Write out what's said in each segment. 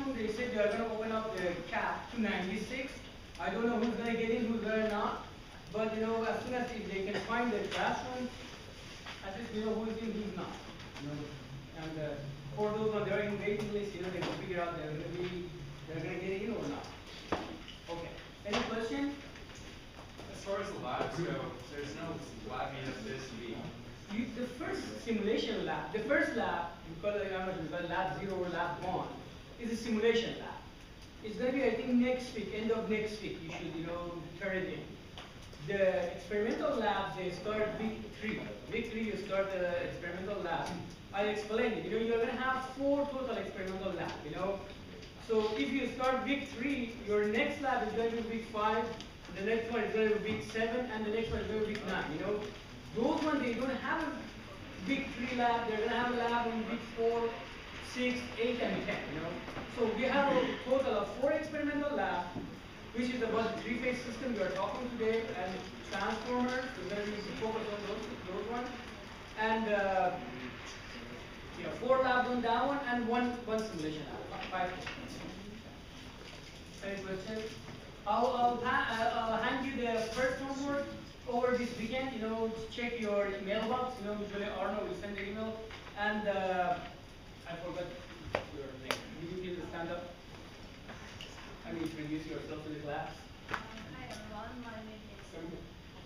classroom, they said they are going to open up the cap to 96. I don't know who's going to get in, who's going to not. But as soon as they can find the classroom, at least who's in, who's not. And for those on their waiting list, they can figure out they're going to get in or not. Okay. Any question? As far as the labs go, there's no lab meetup this week. The first simulation lab, the first lab, we call it lab 0 or lab 1, is a simulation lab. It's going to be, I think, next week, end of next week. You should, turn it in. The experimental labs, they start week 3. Week 3, you start the experimental lab. I explained it. You're going to have 4 total experimental labs. So if you start week 3, your next lab is going to be week 5. The next one is going to be week 7, and the next one is going to be week 9. Those ones, they don't have a week 3 lab. They're going to have a lab in week 4, 6, 8, and 10. So we have a total of 4 experimental labs, which is about the 3-phase system we are talking today, and transformers. We're going to focus on those ones, and 4 labs on that one, and one simulation lab. 5. Any questions? I'll hand you the first homework over this weekend. Check your mailbox. Usually Arno will send the email. And I forgot your name. Did you please stand up and introduce yourself to the class? Hi everyone, my name is.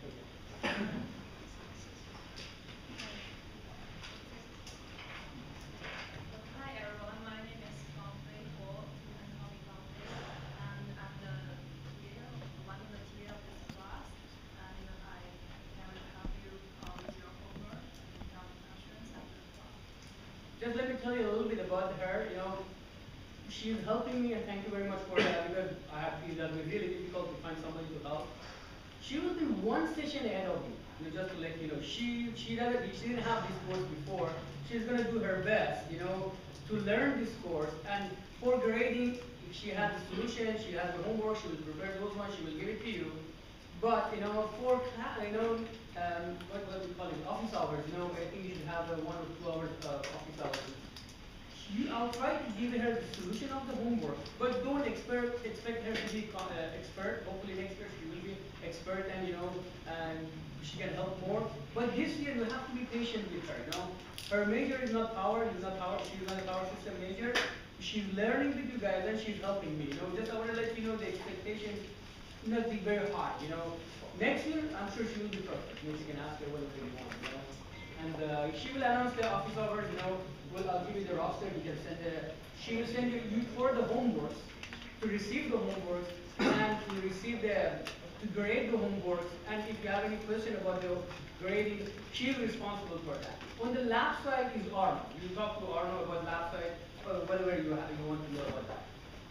Hi everyone, my name is Fang Fei Huo. You can call me Fang Fei, and I'm the one of the TA of this class, and I can help you with your homework and without questions after the class. Just let me tell you a little bit about her. She's helping me, and thank you very much for that, because I have feel that it's really difficult to find somebody to help. She will be one session ahead of me. Just to let you know, she didn't have this course before. She's going to do her best, to learn this course. And for grading, if she has the solution, she has the homework, she will prepare those ones, she will give it to you. But for class, what do we call it, office hours. I think you should have 1 or 2 hours office hours. I'll try to give her the solution of the homework, but don't expect her to be expert. Hopefully next year she will be expert, and she can help more. But this year you have to be patient with her. Her major is not power. She's not a power system major. She's learning with you guys, and she's helping me. Just I want to let you know the expectation not be very high. Next year I'm sure she will be perfect. You can ask her whatever you want. And she will announce the office hours. I'll give you the roster. You can send she will send you for the homeworks, to receive the homeworks, and to grade the homeworks. And if you have any question about the grading, she is responsible for that. On the lab side is Arno. You talk to Arno about lab side, or whatever you want to know about that.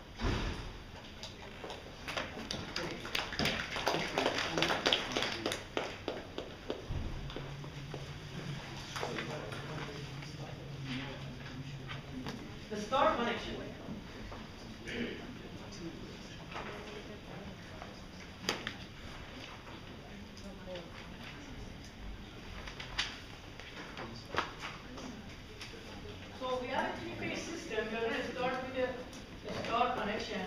The star connection. So we have a 3-phase system. We're going to start with the star connection.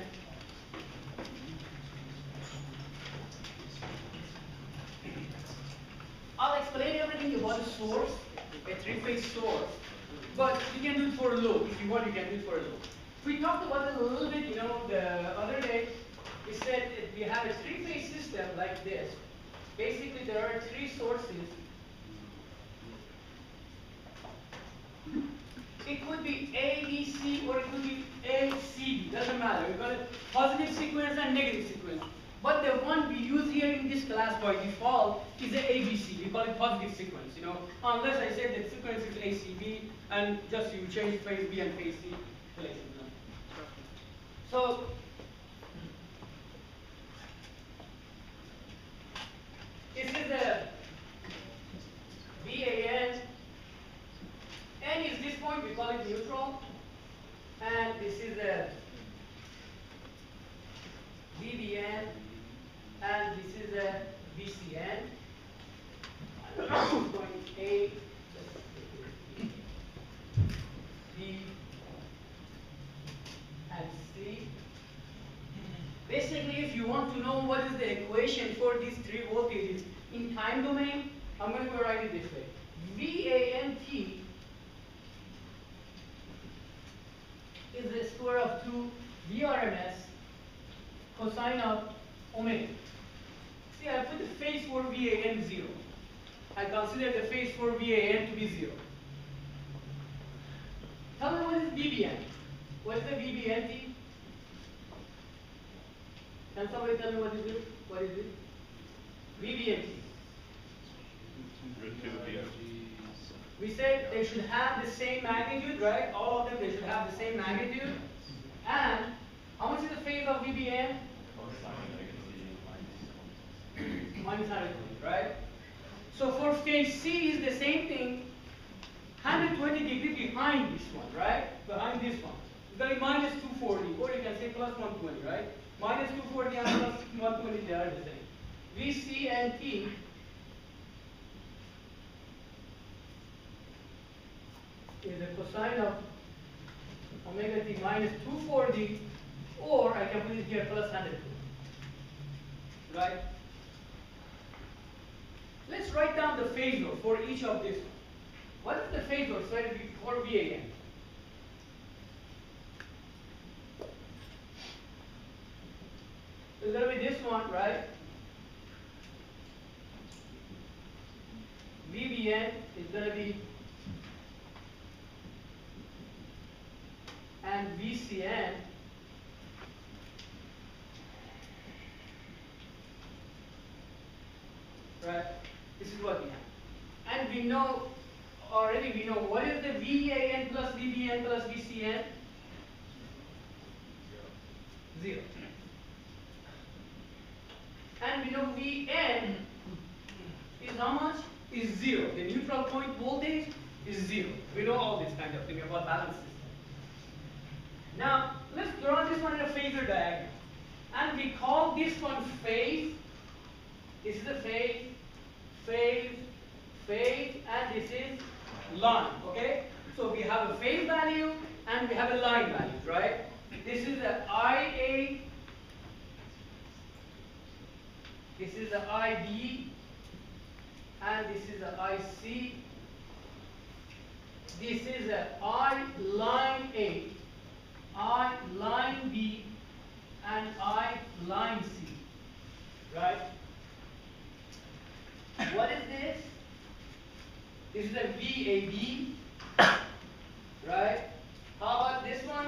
I'll explain everything about the source, a 3-phase source. But you can do it for a loop. If you want, you can do it for a loop. We talked about it a little bit, the other day. We said we have a 3-phase system like this. Basically, there are 3 sources. It could be A, B, C, or it could be A, C, B. Doesn't matter. We call it positive sequence and negative sequence. But the one we use here in this class by default is the ABC. We call it positive sequence. Unless I said the sequence is ACB, and just you change phase B and phase C places. So this is the VAN. N is this point, we call it neutral. And this is the VBN, and this is the VCN. Point A, B, and C. Basically, if you want to know what is the equation for these three voltages in time domain, I'm going to go write it this way. VANT is the square of 2 VRMS cosine of omega. See, I put the phase for VAN 0. I consider the phase for VAN to be 0. Tell me what is VBN? What is the VBNT? Can somebody tell me what is it? What is it? VBNT. We said they should have the same magnitude, right? All of them, they should have the same magnitude. And how much is the phase of VBN? Minus 120, right? So for phase C is the same thing, 120 degrees behind this one, right? Behind this one. It's going to be minus 240, or you can say plus 120, right? Minus 240 and plus 120, they are the same. VC and T is the cosine of omega t minus 240, or I can put it here plus 120, right? Let's write down the phasor for each of these. What is the phasor for VAN? It's going to be this one, right? VBN is going to be, and VCN right? This is what we have. And we know, already we know what is the VAN plus VBN plus VCN? 0. And we know Vn is how much? Is 0. The neutral point voltage is 0. We know all this kind of thing about balance system. Now, let's draw this one in a phasor diagram. And we call this one phase. This is a phase, phase, phase, and this is line, okay? So we have a phase value and we have a line value, right? This is the IA, this is the IB, and this is the IC. This is the I line A, I line B, and I line C, right? What is this? This is a VAB, right? How about this one?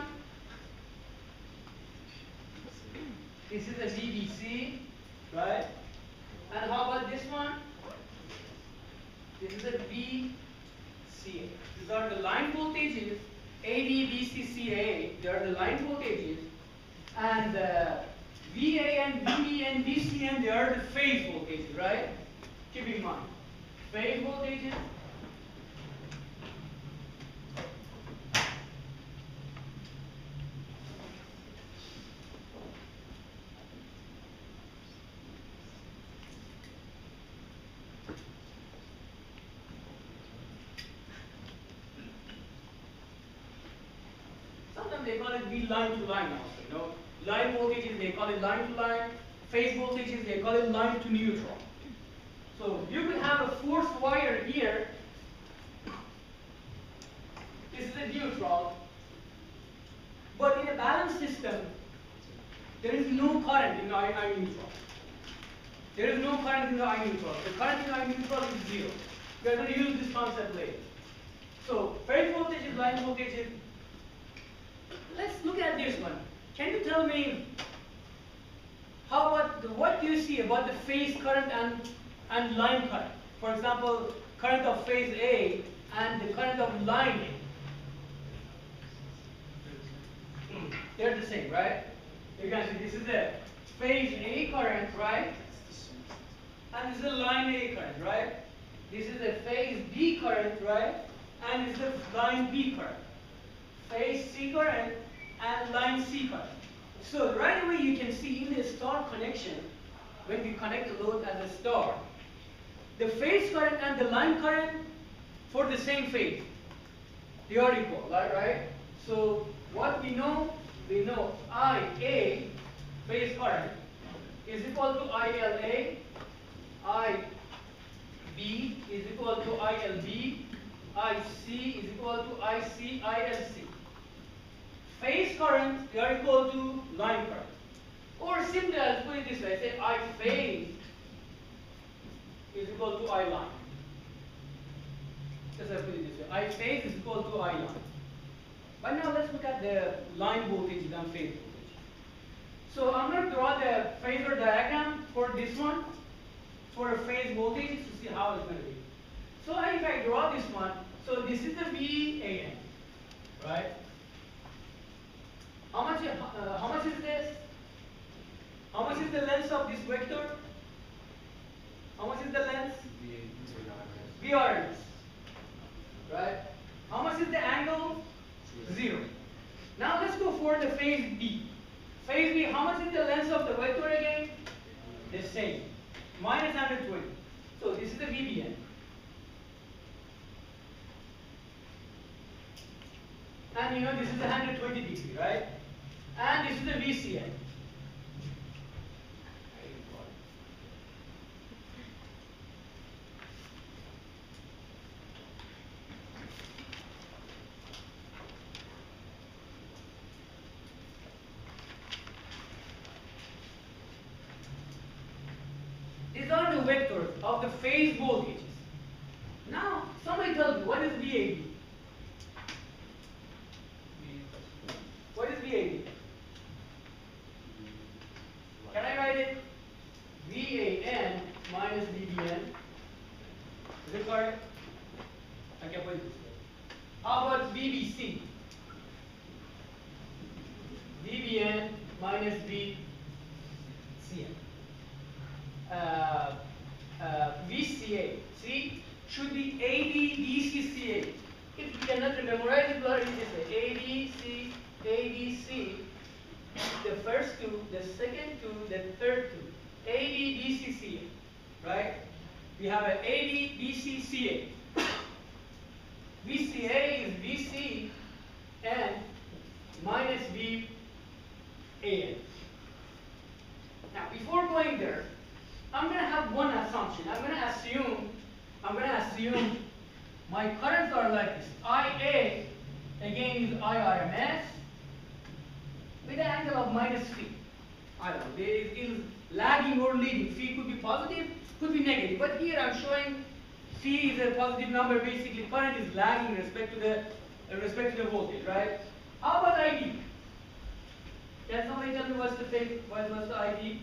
This is a VBC, right? And how about this one? This is a VCA. These are the line voltages. AD, BC, CA, they are the line voltages. And VAN, VBN, VCN, they are the phase voltages, right? Keep in mind. Phase voltages. Sometimes they call it V line to line also, you know. Line voltages, they call it line to line. Phase voltages, they call it line to neutral. So you could have a force wire here. This is a neutral. But in a balanced system, there is no current in the I neutral. There is no current in the I neutral. The current in the I neutral is 0. We are going to use this concept later. So phase voltage is line voltage. Let's look at this one. Can you tell me how about what do you see about the phase current and line current? For example, current of phase A and the current of line A. They're the same, right? You can see this is the phase A current, right? And this is the line A current, right? This is the phase B current, right? And this is the line B current. Phase C current and line C current. So right away you can see in the star connection, when we connect the load as a star, the phase current and the line current for the same phase, they are equal, right? So what we know IA phase current is equal to ILA, IB is equal to ILB, IC is equal to IC, ILC. Phase current they are equal to line current. Or simply I'll put it this way, say I phase is equal to I line. Just I put it this way, I phase is equal to I line. But now let's look at the line voltage and phase voltage. So I'm going to draw the phasor diagram for this one, for a phase voltage to see how it's going to be. So if I draw this one, so this is the VAN, right? How much is this? How much is the length of this vector? How much is the length? VRMS. Right? How much is the angle? 0. Now let's go for the phase B. Phase B, how much is the length of the vector again? The same. Minus 120. So this is the VBN. And you know this is 120 degree, right? And this is the VCN. These are the vectors of the phase voltages. Now, somebody tell me, what is VAB? What is VAB? Can I write it? VAN minus VBN. Is it correct? I can put it this way. How about VBC? VBN minus VCN. VCA, see, should be ABDCCA. If you cannot memorize it, what is this? ABC, the first two, the second two, the third two. ABDCCA, right? We have an ABDCCA. VCA is VC and minus VAN. Now, before going there, I'm going to have one assumption. I'm going to assume my currents are like this. IA, again, is IRMS with an angle of minus phi. I don't know, there is lagging or leading. Phi could be positive, could be negative. But here I'm showing phi is a positive number. Basically, current is lagging with respect to the voltage, right? How about ID? Can somebody tell me what's the ID?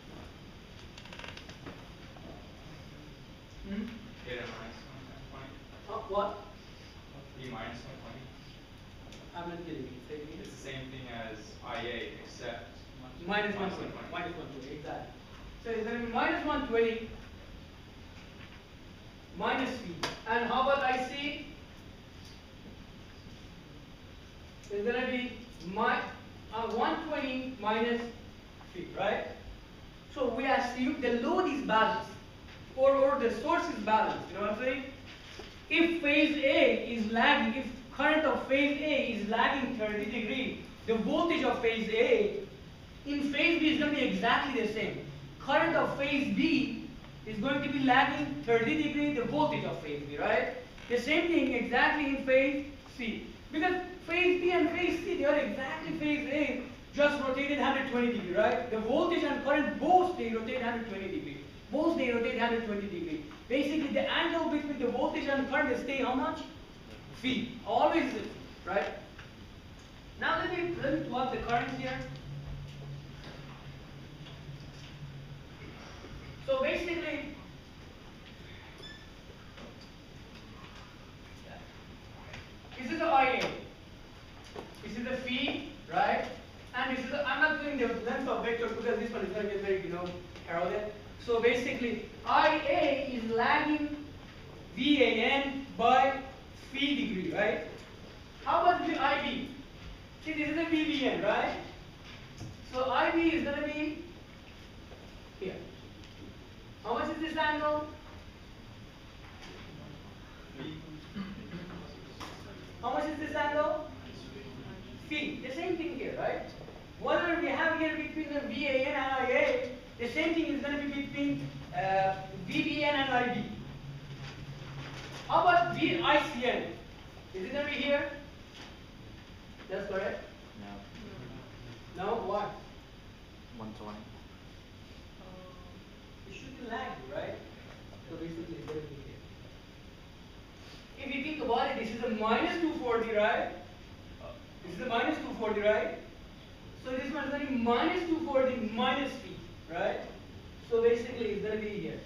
Get a minus 120. What? B minus 120. I'm not getting it. Say it again. It's the same thing as IA, except Minus 120. Minus 120, exactly. So it's going to be minus 120 minus V. And how about IC? It's going to be 120 minus V, right? So we assume the load is balanced. Or the source is balanced, you know what I'm saying? If phase A is lagging, if current of phase A is lagging 30 degrees, the voltage of phase A in phase B is going to be exactly the same. Current of phase B is going to be lagging 30 degrees, the voltage of phase B, right? The same thing exactly in phase C. Because phase B and phase C, they are exactly phase A, just rotated 120 degrees, right? The voltage and current both, they rotate 120 degrees. Both they rotate 120 degrees. Basically, the angle between the voltage and current stay how much? Phi. Always, right? Now let me plot the current here. So basically, this is the IA. This is the phi, right? And this is I'm not doing the length of vector because this one is going to get very, heralded. So basically, IA is lagging VAN by phi degree, right? How about the IB? See, this is the VBN, right? So IB is going to be here. How much is this angle? How much is this angle? Phi. The same thing here, right? Whatever we have here between the VA The same thing is going to be between VBN and IB. How about VICN? Is it going to be here? That's correct? No. No? Why? 120. It should be lagged, right? So basically it's going to be here. If you think about it, this is a minus 240, right? This is a minus 240, right? So this one is going to be minus 240 minus P, right? So basically it's going to be here.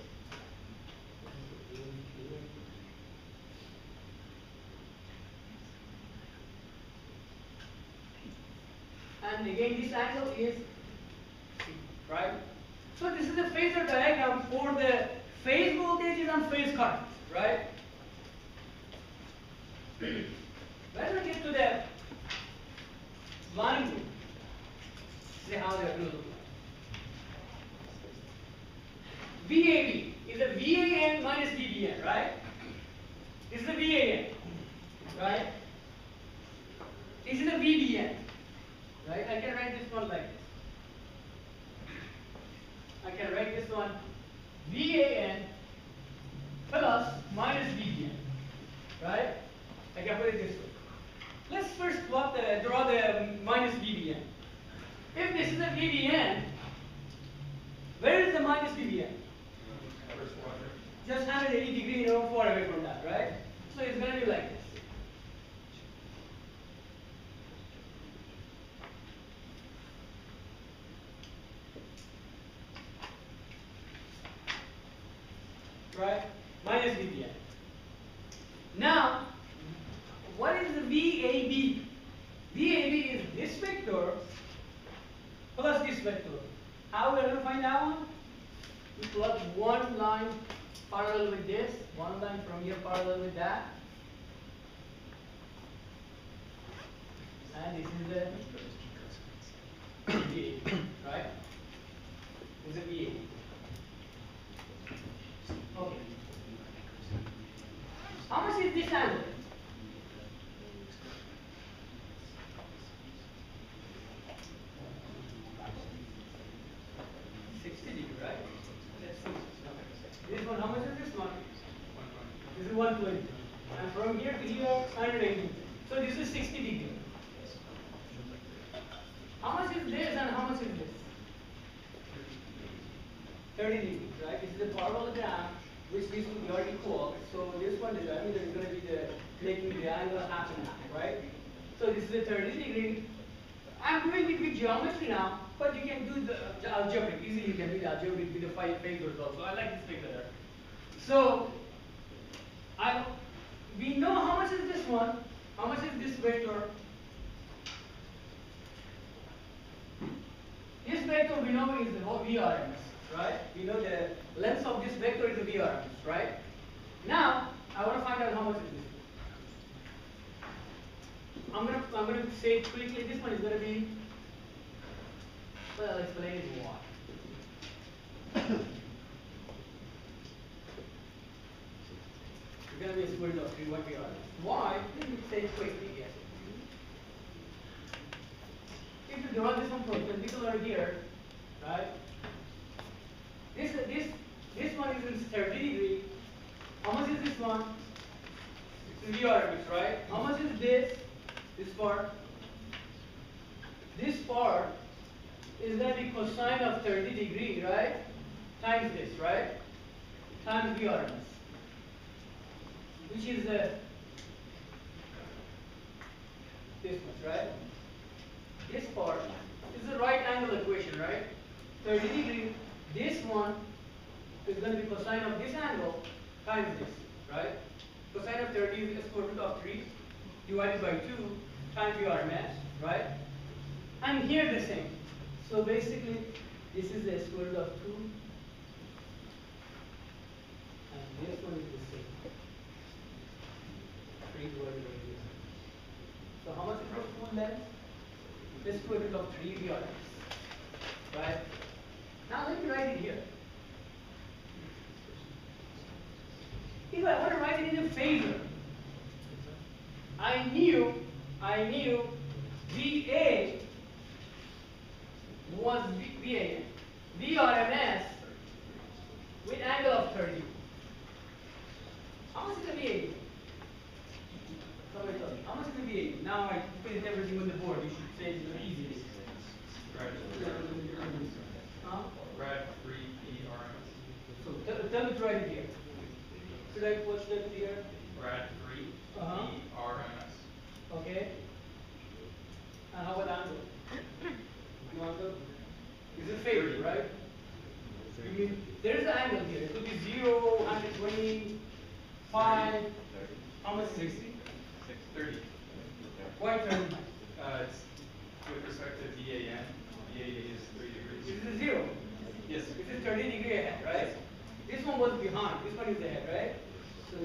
And again this angle is C, right? So this is a phasor diagram for the phase voltages and phase currents, right? When we get to the line group, see how they are going to look like. VAB is a VAN minus VBN, right? This is a VAN, right? This is a VBN, right? I can write this one like this. I can write this one VAN plus minus VBN, right? I can put it this way. Let's first draw the minus VBN. If this is a VBN, where is the minus VBN? Just 180 degrees, far away from that, right? So it's going to be like this. Right? Minus VBN. Now, what is the VAB? VAB is this vector plus this vector. How are we going to find that one? We plot one line parallel with this, one line from here parallel with that. And this is the VAB, right? This is the VAB. Okay. How much is this angle? This one, how much is this one? This is 120. And from here to here, 180. So this is 60 degrees. How much is this and how much is this? 30 degrees, right? This is a parallelogram which these two are equal. So this one, the diameter is going to be making the angle half and half, right? So this is a 30 degree. I'm doing it with geometry now, but you can do the algebraic. Easily you can do the algebraic with the phasors also. I like this figure there. So we know how much is this one, how much is this vector. This vector we know is VRMS, right? We know the length of this vector is the VRMS, right? Now I want to find out how much is this. I'm gonna say it quickly. This one is gonna be, well, I'll explain it why. It's gonna be a square root of 3 what we are. Why? Let me say it quickly again. If you draw this one perpendicular here, right? This one is in 30 degree. How much is this one? It's VRMS, right? How much is this? This part. This part is going to be cosine of 30 degree, right? Times this, right? Times VRMS. Which is this much, right? This part is the right angle equation, right? 30 degree. This one is going to be cosine of this angle times this, right? Cosine of 30 is the square root of 3 divided by 2 times VRMS, right? And here the same. So basically, this is the square root of 2, and this one is the same. 3 divided by 2. So how much is the full length? The square root of 3 VRMS, right? Now let me write it here. If I want to write it in a phasor, I knew VA was VAN. VRMS with angle of 30. How much is the VA? Somebody tell me. How much is the VA? Now I put everything on the board. You should say it easily. Right. Huh? Rad 3 PRMS. So tell me to write it here. Should I put that here? Rad 3 PRMS. Okay. And how about angle? You want to? This is favorite, right? You mean there is an angle here. It could be 0, 120, 5. How much? 60. 30. Why 30? It's with respect to VAN. VA is 3 degrees. This is 0. Yes. This is 30 degree ahead, right? This one was behind. This one is ahead, right? So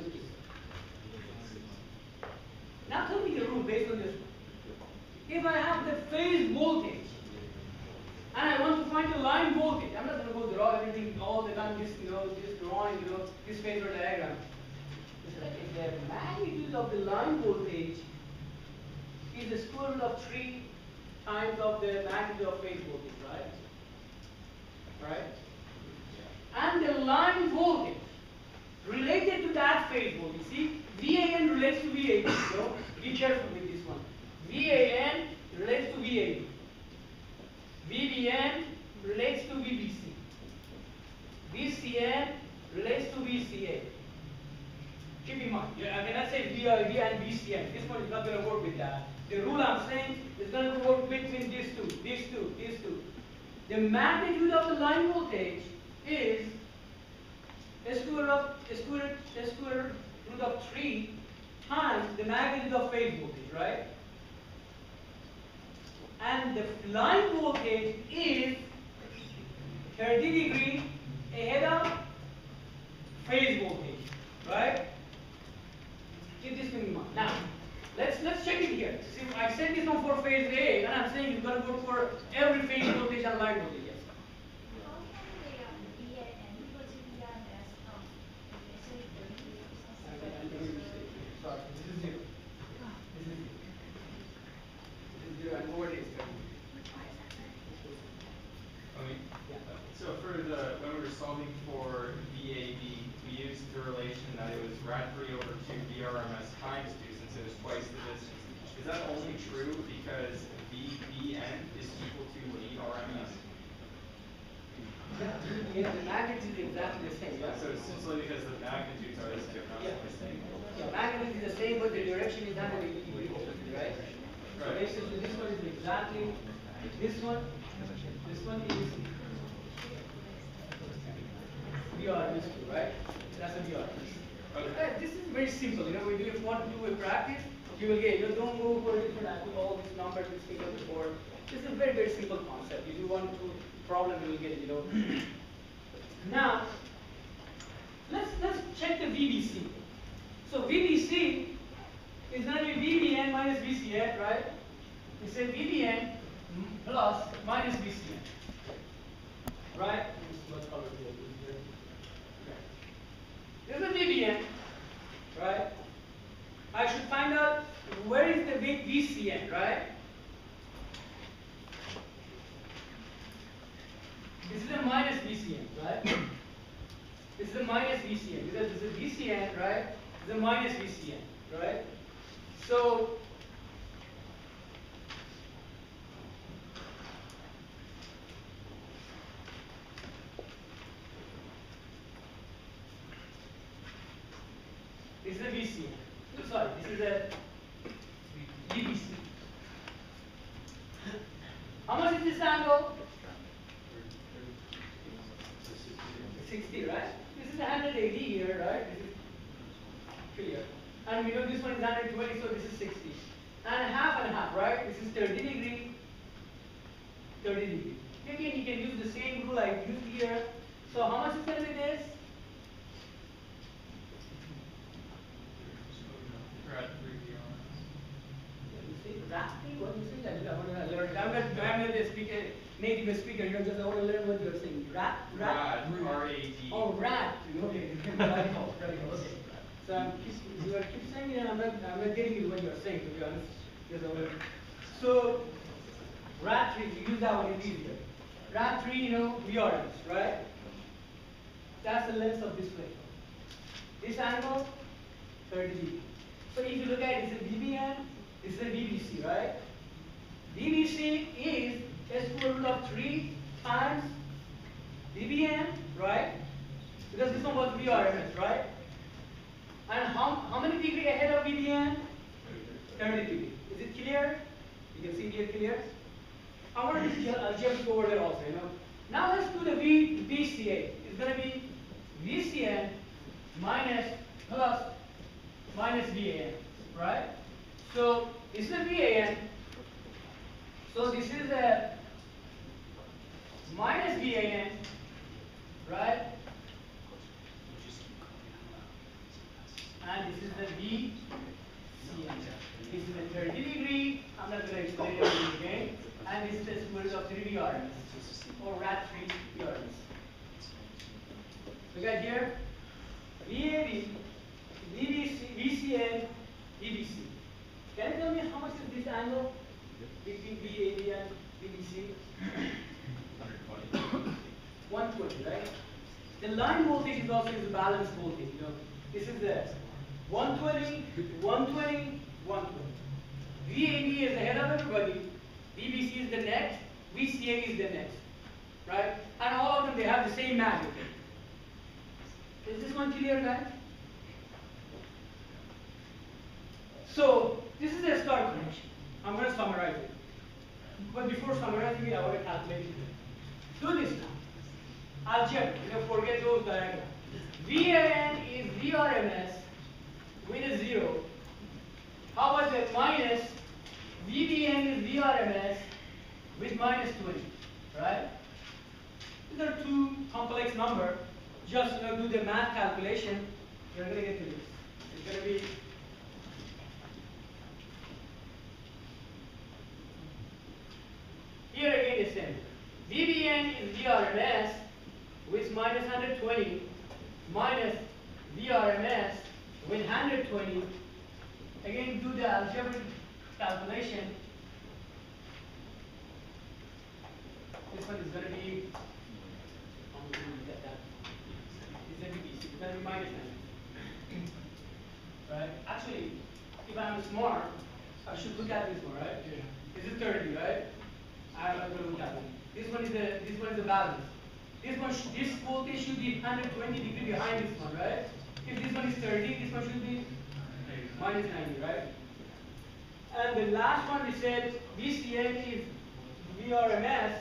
now tell me the rule based on this one. If I have the phase voltage and I want to find the line voltage, I'm not going to go draw everything all the time, just drawing, this phasor diagram. If the magnitude of the line voltage is the square root of 3 times of the magnitude of phase voltage, right? Right? And the line voltage related to that phase voltage. See, VAN relates to VAB, so be careful with this one. VAN relates to VAB. VBN relates to VBC. VCN relates to VCA. Keep in mind, I cannot say VIB and VCN. This one is not going to work with that. The rule I'm saying is going to work between these two, these two, these two. The magnitude of the line voltage is a square root of 3 times the magnitude of phase voltage, right? And the line voltage is 30 degree ahead of phase voltage, right? Keep this in mind. Now, let's check it here. See, I said this one for phase A, and I'm saying you've got to work for every phase voltage and line voltage. Yes. How can the VAN equal to VRMS from say 30 Sorry, this is 0. This is 0, and over it is 30. So for when we were solving for VAB, we used the relation that it was rad 3 over 2 VRMS times 2 since it was twice the distance. Is that only true because VBN is equal to VRMS? Yeah, the magnitude is exactly the same. Yeah? So it's simply because the magnitudes are the same, not the same. Yeah, magnitude is the same, but the direction is 180 degrees, right? So Right. basically, this one is exactly this one. This one is VR, this two, right? That's a VR. Okay. This is very simple. When you want to do a practice, you will get. Don't go for different all these numbers, these things on the board. This is a very, very simple concept. If you want to problem, you will get it. Now, let's check the VBC. So VBC is going to be VBN minus VCN, right? We say VBN plus minus VCN, right? This is the VBN, right? I should find out where is the big VCN, right? This is a minus VCN, right? This is a minus VCN because this is VCN, right? This is a minus VCN, right? So this is a VCN. Sorry, this is a VBC. How much is this angle? 60, right? This is 180 here, right? This is clear. And we know this one is 120, so this is 60. And half, right? This is 30 degree, 30 degree. Again, you can use the same rule I used here. So how much is going to be this? Rad 3 VRMS. What you say? I'm not a speaker, native speaker. I just want to learn what you're saying. Rad, R-A-D. Oh, rad. Okay. Radical. Okay. So you keep saying it, and I'm not getting what you're saying, to be honest. So rad 3, you use that one, it's easier. rad 3, VRMS, right? That's the length of this plate. This angle, 30 degrees. So if you look at it, this is VBN, this is a VBC, right? VBC is the square root of 3 times VBN, right? Because this one was VRMS, right? And how many degree ahead of VBN? 30 degrees. Is it clear? You can see here clear? I want to just go over there also, Now let's do the VCA. It's going to be VCN minus plus minus VAN, right? So this is a VAN. So this is a minus VAN, right? And this is the VCN. This is a 30 degree. I'm not going to explain everything again. And this is the square root of 3 VRMS, or rad 3 VRMS. Look at here. VAB, VBC, VCN, VBC. Can you tell me how much is this angle between VAB and VBC? 120, right? The line voltage is also the balanced voltage. This is the 120, 120, 120. VAB is ahead of everybody. VBC is the next. VCA is the next, right? And all of them, they have the same magnitude. Is this one clear, guys? So this is a star connection. I'm going to summarize it. But before summarizing it, I want to calculate it. Do this now. Algebra. Forget those diagrams. VAN is VRMS with a 0. How about the minus? VBN is VRMS with minus 20, right? These are two complex numbers. Just do the math calculation. You're going to get to this. It's going to be here again the same. VBN is VRMS with minus 120 minus VRMS with 120. Again, do the algebraic calculation. This one is going to be, it's going to be minus 90. Right? Actually, if I'm smart, I should look at this one, right? Yeah. This is 30, right? I'm not going to look at it. This one is the balance. This voltage should be 120 degrees behind this one, right? If this one is 30, this one should be minus 90, right? And the last one we said VCN is VRMS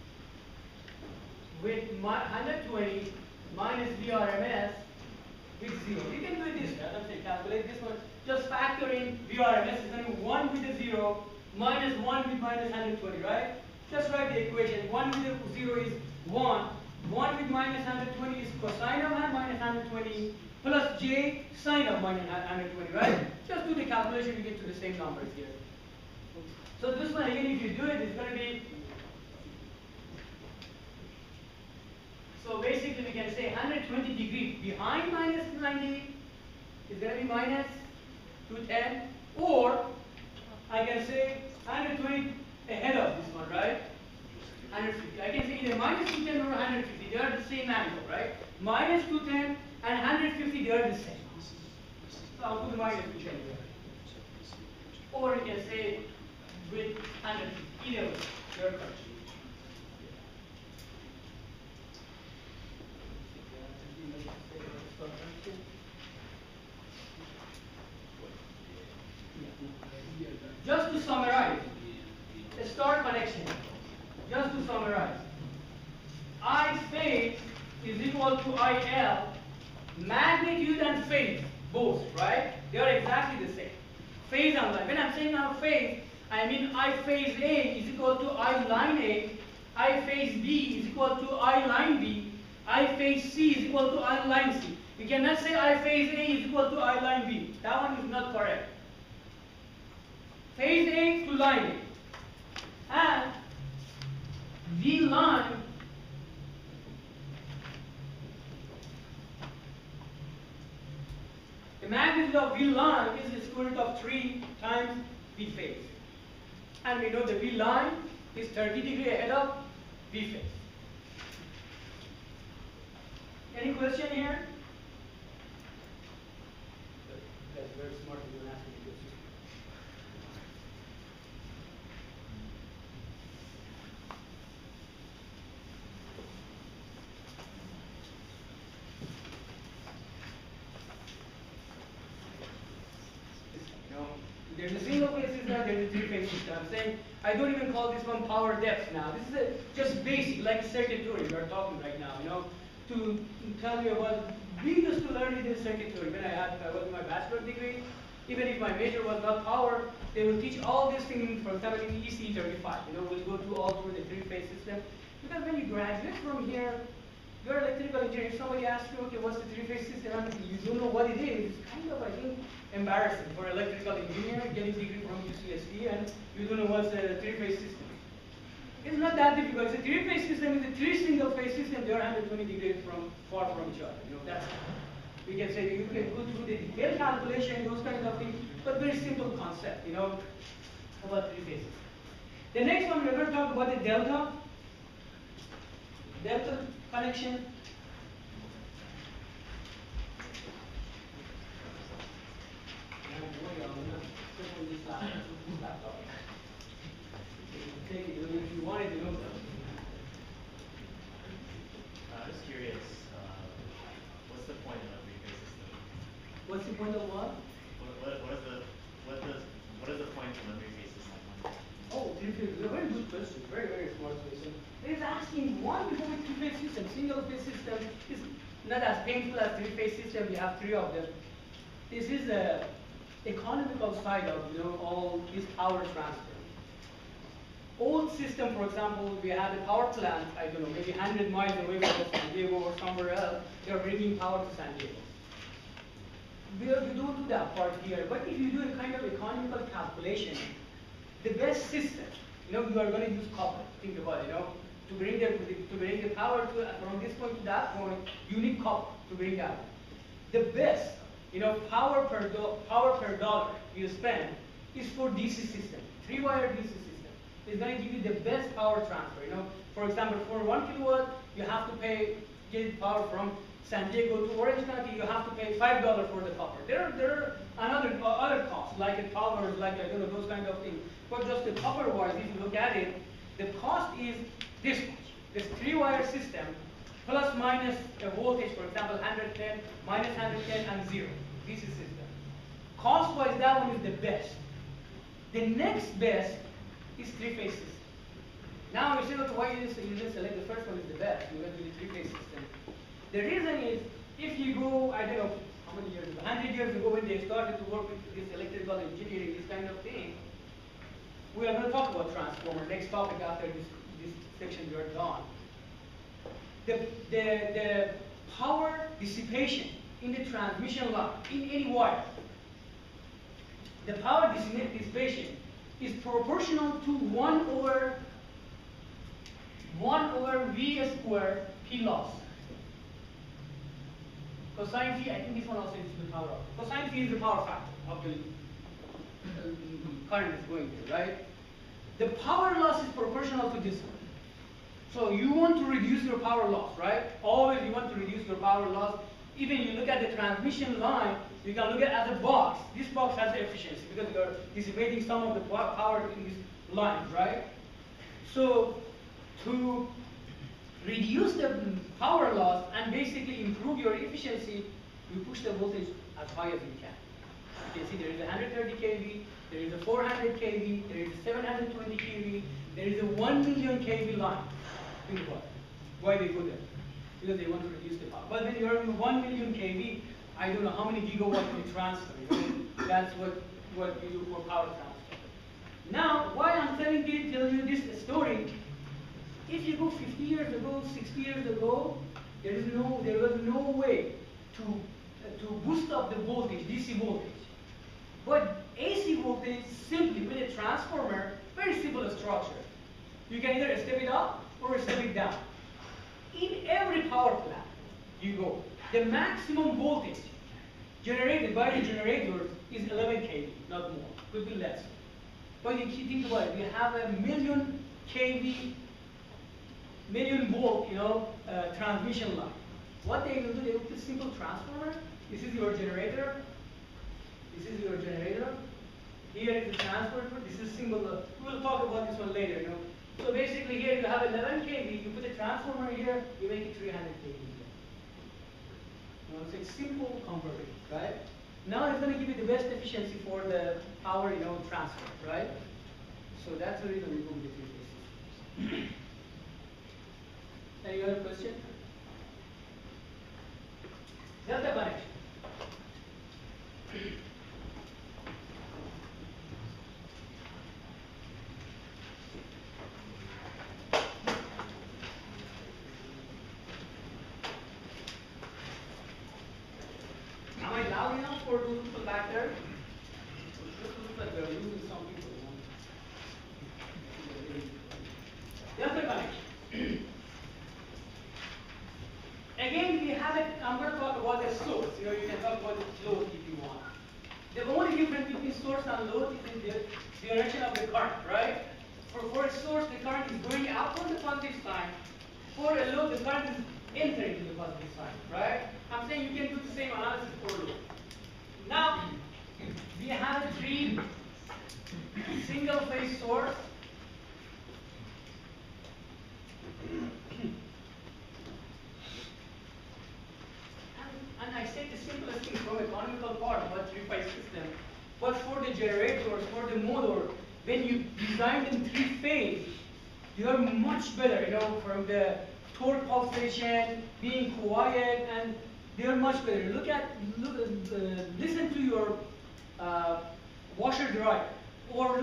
with 120 minus VRMS with 0. You can do it this way. I'm saying calculate this one. Just factor in VRMS is going to be 1 with a 0 minus 1 with minus 120, right? Just write the equation. 1 with a 0 is 1. 1 with minus 120 is cosine of minus 120 plus j sine of minus 120, right? Just do the calculation, you get to the same numbers here. So this one again, if you do it, it's going to be, so basically we can say 120 degrees behind minus 90 is going to be minus 210, or I can say 120 ahead of this one, right? 150. I can say either minus 210 or 150. They are the same angle, right? Minus 210 and 150, they are the same. So I'll put minus 210 here. Or you can say with 150. Either way, you're correct. Just to summarize, a star connection. Just to summarize, I phase is equal to IL, magnitude and phase, both, right? They are exactly the same. Phase and line. When I'm saying now phase, I mean I phase A is equal to I line A, I phase B is equal to I line B, I phase C is equal to I line C. You cannot say I phase A is equal to I line B. That one is not correct. Phase A to line A. And V line the magnitude of V line is the square root of 3 times V phase. And we know the V line is 30 degrees ahead of V phase. question here? That's very smart. You don't ask me a question. No. There's a single phase system, there's a three-phase system. I'm saying I don't even call this one power depth now. This is just basic, like circuit theory we are talking right now, to tell you about, we used to learn it in circuit theory when I was in my bachelor degree. Even if my major was not power, they will teach all these things, for example, in EC 35. We'll go through all through the three-phase system. Because when you graduate from here, you're an electrical engineer. If somebody asks you, okay, what's the three-phase system, and you don't know what it is, it's kind of, I think, embarrassing for an electrical engineer getting a degree from UCSD and you don't know what's a three-phase system. It's not that difficult. It's a three-phase system. It's a three single-phase system. They are 120 degrees far from each other. That's we can say you can go through the detailed calculation, those kind of things, but very simple concept. About three phases. The next one we're going to talk about the delta connection. Take it if you wanted to know that. I was curious, what's the point of a three-phase system? What's the point of what? What is the point of a three-phase system? Oh, three-phase, a very good question. Very, very smart question. It is asking why we have a three-phase system. Single-phase system is not as painful as three-phase system. We have three of them. This is the economical side of all this power transfer. Old system, for example, we had a power plant, I don't know, maybe 100 miles away from San Diego or somewhere else. They are bringing power to San Diego. We don't do that part here, but if you do a kind of economical calculation, the best system, you are going to use copper. Think about it, to bring the power from this point to that point, you need copper to bring that. The best, power per dollar you spend is for DC system, three-wire DC system. It's going to give you the best power transfer. For example, for 1 kilowatt, you have to get power from San Diego to Orange County. You have to pay $5 for the copper. There are other costs, like a power, like those kind of things. But just the copper wise, if you look at it, the cost is this much. This three-wire system, plus minus a voltage, for example, 110, minus 110, and 0. DC system. Cost-wise, that one is the best. The next best is three-phase system. Now you say, okay, why you didn't select the first one is the best? You went with the three-phase system. The reason is, if you go, I don't know, how many years ago, 100 years ago when they started to work with this electrical engineering, this kind of thing, we are going to talk about transformer, next topic after this section we are done. The power dissipation in the transmission line, in any wire, the power dissipation is proportional to 1 over V squared P loss. Cosine T, I think this one also is the power of. Cosine T is the power factor of the current is going there, right? The power loss is proportional to this one. So you want to reduce your power loss, right? Always you want to reduce your power loss. Even you look at the transmission line, you can look at the box. This box has the efficiency because you are dissipating some of the power in these lines, right? So to reduce the power loss and basically improve your efficiency, you push the voltage as high as you can. You can see there is a 130 kV, there is a 400 kV, there is a 720 kV, there is a 1 million kV line. Think about it. Why they go there? Because they want to reduce the power. But when you're in 1 million kV, I don't know how many gigawatts you transfer. That's what you do for power transfer. Now, why I'm tell you this story, if you go 50 years ago, 60 years ago, there was no way to boost up the voltage, DC voltage. But AC voltage, simply with a transformer, very simple structure. You can either step it up or step it down. In every power plant you go, the maximum voltage generated by the generator is 11 kV, not more, could be less. But you think about it, we have a million kV, million volt, transmission line. what they will do, they will put simple transformer. This is your generator. This is your generator. Here is the transformer. This is single. We will talk about this one later. You know. So basically, here you have 11 kV. You put a transformer here, you make it 300 kV. You know, so it's simple converter, right? Now it's going to give you the best efficiency for the power, you know, transfer, right? So that's the reason we go with the three-phase systems. Any other question? Delta connection. Am I loud enough for those people back there? It looks like we're losing some people. Delta connection. Again, we have it. I'm going to talk about the source. You know, you can talk about the load if you want. The only difference between source and load is in the direction of the current, right? For a source, the current is going out from the positive sign. For a load, the current is entering to the positive sign, right? I'm saying you can do the same analysis for load. Now, we have three single-phase source. And I said the simplest thing from economical part about three-phase system. But for the generators, for the motor, when you design in three-phase, you are much better, you know, from the torque pulsation, being quiet, and they are much better. Listen to your washer dryer, or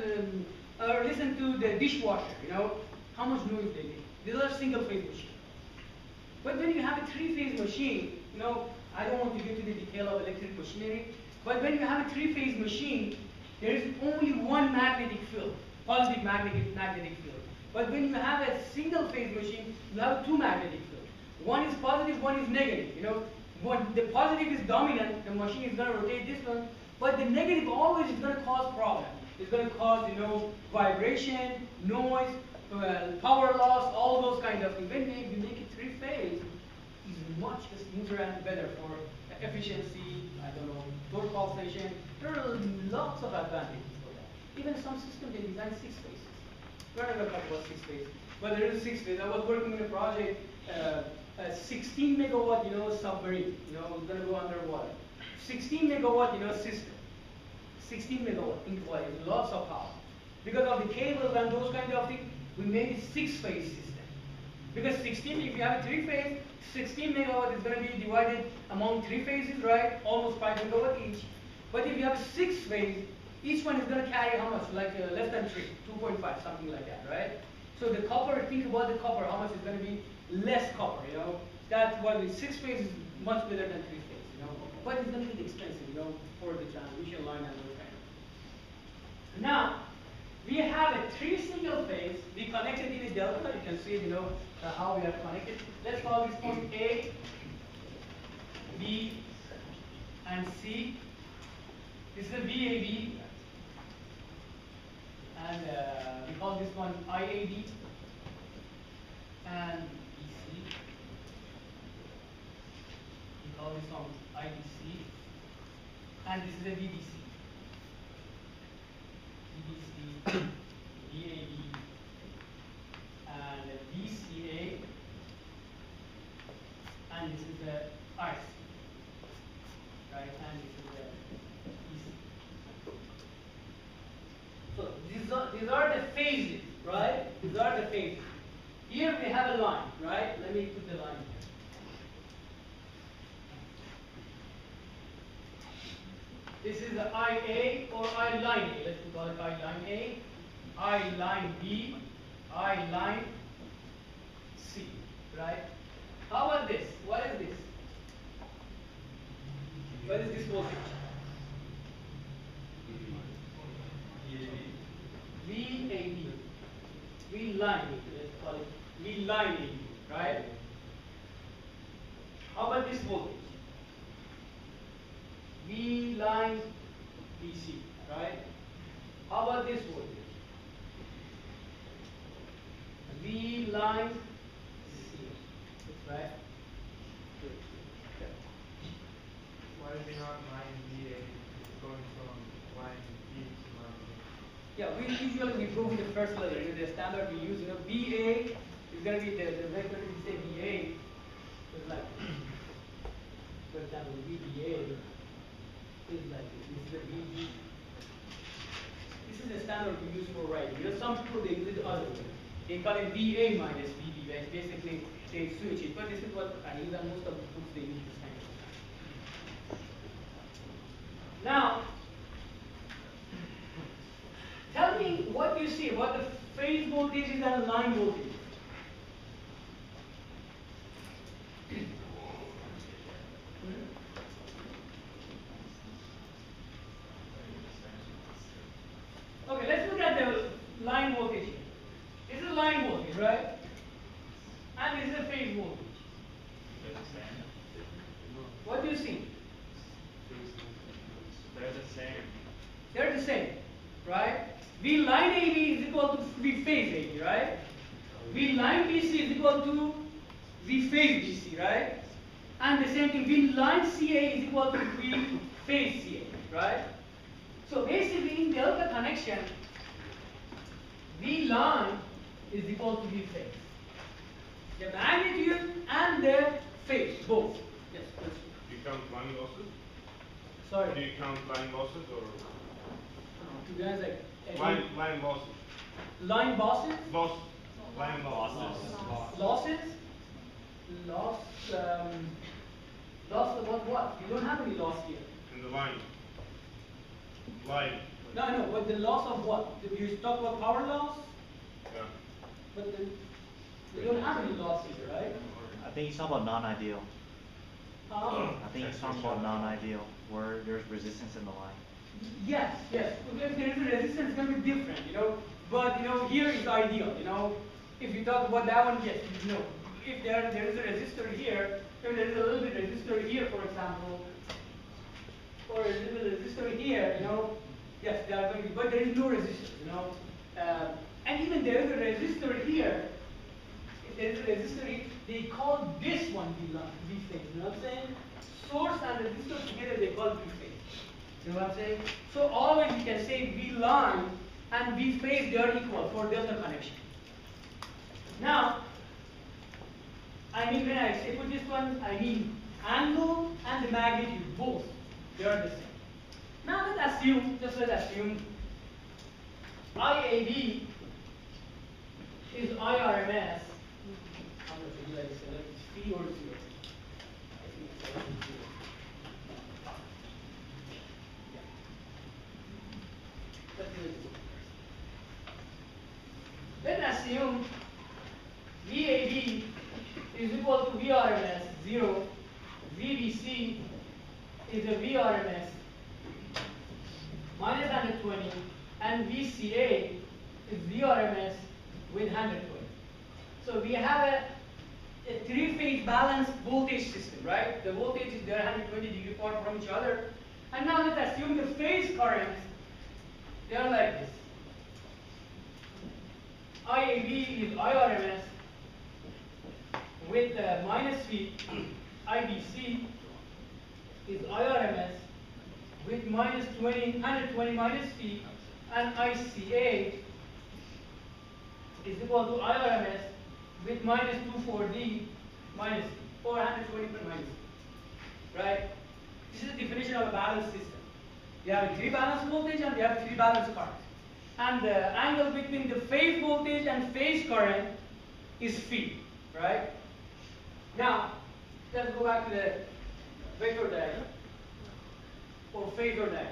listen to the dishwasher. You know how much noise they make. These are single-phase machines. But when you have a three-phase machine, you know, I don't want to get to the detail of electric machinery, but when you have a three-phase machine, there is only one magnetic field, positive magnetic field. But when you have a single-phase machine, you have two magnetic fields. One is positive, one is negative. You know, the positive is dominant, the machine is going to rotate this one, but the negative always is going to cause problem. It's going to cause, you know, vibration, noise, power loss, all those kind of things. When you make it three-phase, it's much smoother and better for efficiency, I don't know, torque pulsation. There are lots of advantages for that. Even some systems, they design 6 phases. We're not going to talk about 6 phases, but there is 6 phases. I was working on a project, a 16 megawatt, you know, submarine, you know, it's going to go underwater. 16 megawatt, you know, system. 16 megawatt, think about it, lots of power. Because of the cables and those kind of things, we made a 6-phase system. Because 16, if you have a 3-phase, 16 megawatt is going to be divided among 3 phases, right? Almost 5 megawatt each. But if you have a 6-phase, each one is going to carry how much? Like less than 3, 2.5, something like that, right? So the copper, think about the copper, how much is going to be less copper, you know? That's why the 6-phase is much better than 3-phase, you know? But it's going to be expensive, you know, for the transmission line and those kind of. Now, we have a 3 single phase. We connected in a delta. You can see, you know, how we are connected. Let's call this point A, B, and C. This is a VAB, and we call this one IAB and BC. We call this one IBC, and this is a VBC. VBC, VAB, and VCA, and this is the RC, right? And this is the EC. So these are the phases, right? These are the phases. Here we have a line, right? Let me put the line here. This is the IA or I line A. Let's call it I line A, I line B, I line C, right? How about this? What is this? What is this voltage? VAB. V line A. Let's call it V line A, right? How about this voltage? V line BC, right? How about this voltage? V line C, right? Why is it not line VA going from line B to line A? Yeah, we usually go with the first letter. You know, the standard we use, BA is going to be the vector we say BA is like, for example, VBA is like this. This is the VB. This is the standard we use for writing. Some people they use it the other way. They call it VA minus VB. That's basically they switch it. But this is what I use, and most of the books they use this kind of stuff. Now, tell me what you see, what the phase voltage is and line voltage. Okay, let's look at the line voltage here. This is line voltage, right? And this is a phase voltage. What do you see? They're the same. They're the same, right? V line AB is equal to V phase AB, right? V line BC is equal to V phase BC, right? And the same thing, V line CA is equal to V phase CA, right? So basically in delta connection, V line is equal to V phase. The magnitude and the phase, both. Yes, please. Do you count line losses? Sorry. Do you count line losses or To be honest, line losses? line bosses, Loss. Line losses. losses, loss, loss about what? You don't have any loss here. In the line. Line. No, but the loss of what? You talk about power loss, Yeah. but you don't have any loss here, right? I think he's talking about non-ideal. Uh, I think he's talking about non-ideal, where there's resistance in the line. yes. If there is a resistance, it's going to be different, But here is ideal, If you talk about that one, yes, If there is a resistor here, if there is a little bit resistor here, for example, or a little resistor here, yes, they are going to be, but there is no resistance, and even there is a resistor here. If there is a resistor here, they call this one V phase. You know what I'm saying? Source and resistor together they call V phase. You know what I'm saying? So always you can say V line and V phase they are equal for delta connection. Now, I mean when I say put this one, I mean angle and the magnitude both they are the same. Now let's assume IAB is IRMS. I'm going to like select C or 0. I think it's 0. Yeah. Let's do it. Let's assume VAB is equal to VRMS 0, VBC is a VRMS minus 120, and VCA is VRMS with 120. So we have a three-phase balanced voltage system, right? The voltage is there 120 degrees apart from each other. And now let's assume the phase currents, they are like this. IAB is IRMS with minus V. IBC is IRMS with minus 120 minus V, and ICA is equal to IRMS with minus 240 minus V, 420 minus V, right? This is the definition of a balanced system. You have a three balanced voltage and you have three balanced current. And the angle between the phase voltage and phase current is phi, right? Now, let's go back to the vector diagram or phasor diagram.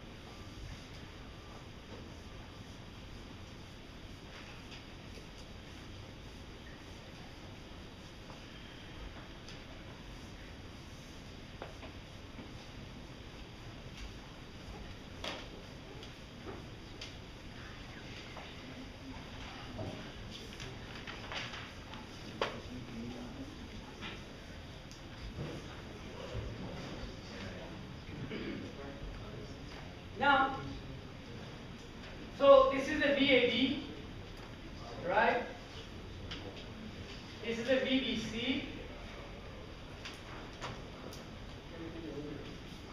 Now, so this is a VAB, right? This is a VBC.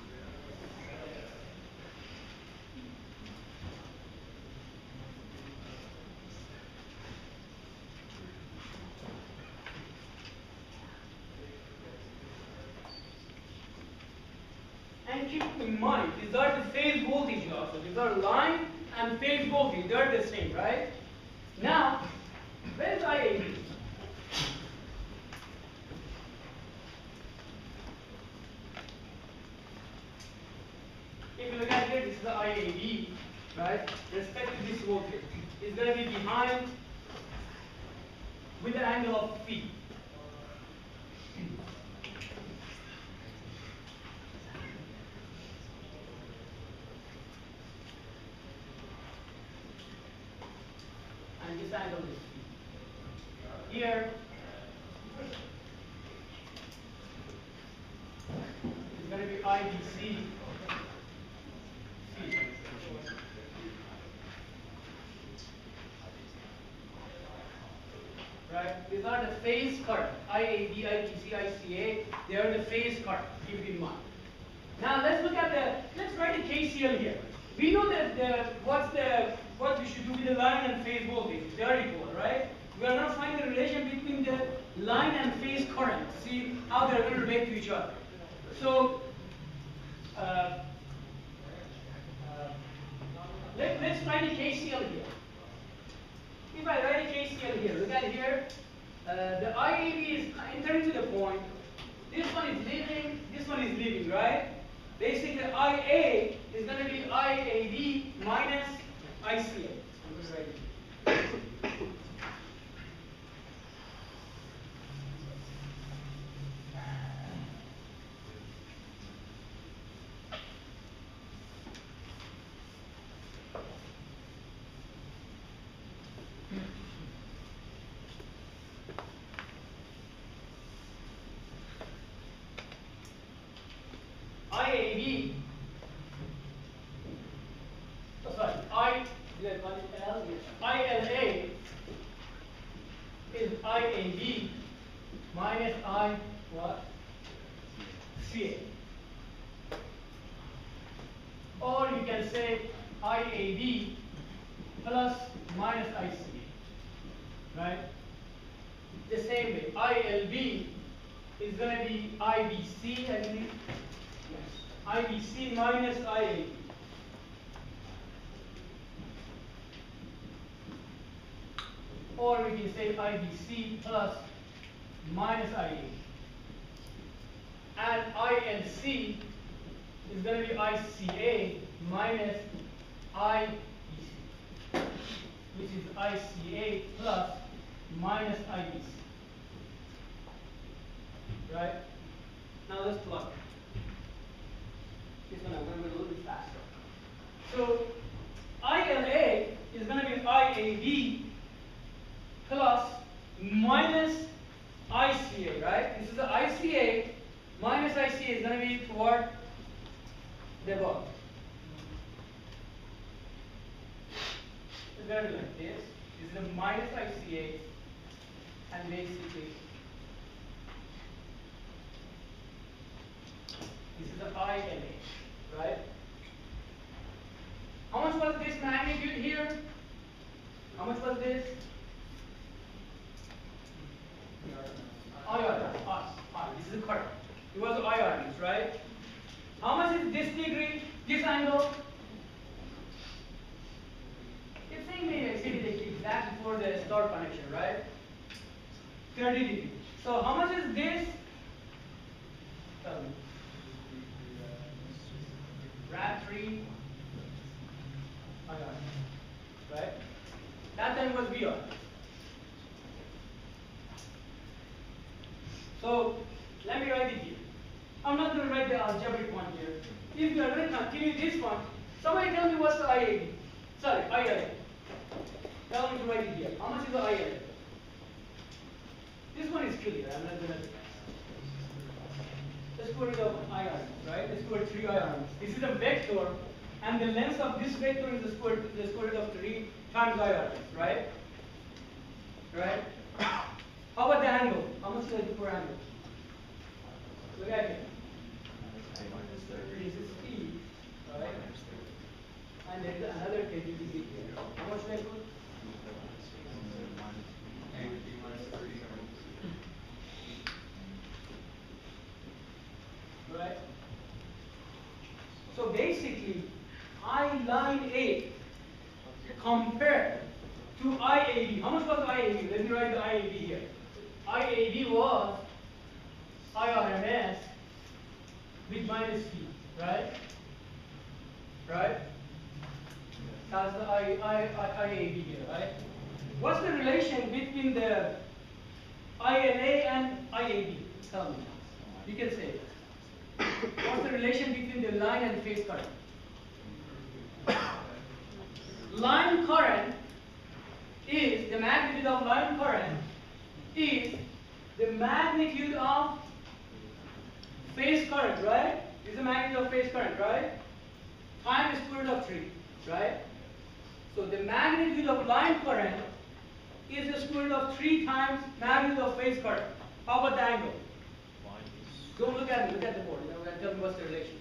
And keep in mind, these are the phase voltage also. These are line and phase voltage. They are the same, right? Now, where is IAB? If you look at here, this is the IAB, right? Respect to this voltage. It's going to be behind with the angle of phi. And this angle is phi. Here, it's going to be IBC. Right? These are the phase current. IAB, IBC, ICA, they are the phase current. Keep it in mind. Now let's look at let's write a KCL here. We know that what we should do with the line and phase voltage. They are equal, right? We are now finding the relation between the line and phase current. See how they are going to relate to each other. So let's write a KCL here. If I write a KCL here, look at here. The IAB is entering to the point. This one is leaving. This one is leaving, right? Basically, IA is going to be IAB minus ICA. I'm going to write it. IAB, ILA is IAB minus I what? CA. Or you can say IAB plus minus ICA. Right? The same way, ILB is going to be IBC, I believe. Yes. IBC minus IAB. Or we can say IBC plus minus IAB. And ILC is going to be ICA minus IBC, which is ICA plus minus IBC. Right? Now let's plug. I'm going to go a little bit faster. So ILA is going to be IAB plus minus ICA, right? This is the ICA minus ICA is going to be toward the bottom. It's going to be like this. This is the minus ICA, and basically this is the ILA, right? How much was this magnitude here? How much was this? IR. This is the current. It was IRs, right? How much is this degree? This angle? It's saying maybe exactly for the star connection, right? 30 degrees. So how much is this? Tell me. Rad3 IR, right? That time was VR. So let me write it here. I'm not going to write the algebraic one here. If you are going to continue this one, somebody tell me what's the IAB. Sorry, ILA. Tell me to write it here. How much is the ILA? This one is clear. I'm not going to. The square root of ions, right? The square root of 3 ions. This is a vector, and the length of this vector is the square root of 3 times ions, right? Right? How about the angle? How much is the per angle? Look at it. This is P, right? And there is another KGB here. How much do I put? Right? IAB was IRMS with minus V, right? Right? That's the IAB here, right? What's the relation between the ILA and IAB? Tell me. You can say it. What's the relation between the line and phase current? Line current is the magnitude of line current is the magnitude of phase current, right? Is the magnitude of phase current, right? Times square root of 3, right? So the magnitude of line current is the square root of 3 times magnitude of phase current. How about the angle? Don't look at me, look at the board. You know, and tell me what's the relation.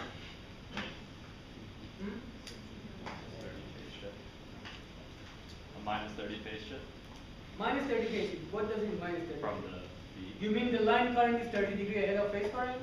A minus 30 phase shift Minus 30 phase shift. What does it mean minus 30? from the B. You mean the line current is 30 degree ahead of phase current?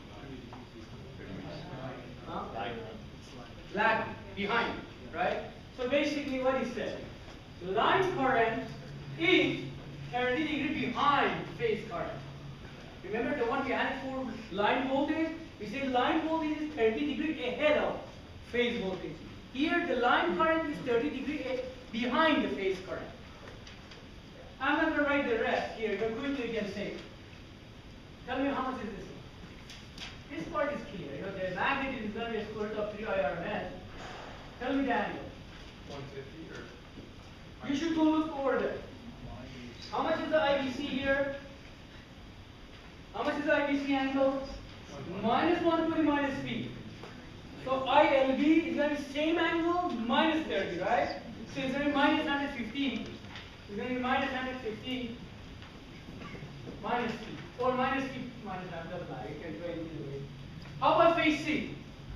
Huh? Lag behind, right? So basically what he said, line current is 30 degree behind phase current. Remember the one we had for line voltage? We said line voltage is 30 degree ahead of phase voltage. Here the line current is 30 degree behind the phase current. I'm not going to write the rest here, but quickly you can say. Tell me how much is this? This part is clear. You know, the magnitude is going to be a square root of 3 IRMS. Tell me the angle. 150 or? You should go look over there. How much is the IBC here? How much is the IBC angle? Minus 120 minus P. So ILB is going to be same angle minus 30, right? So it's going to be minus 150. It's going to be minus 150 minus P. Or minus P minus that doesn't matter. You can do it either way. How about phase C?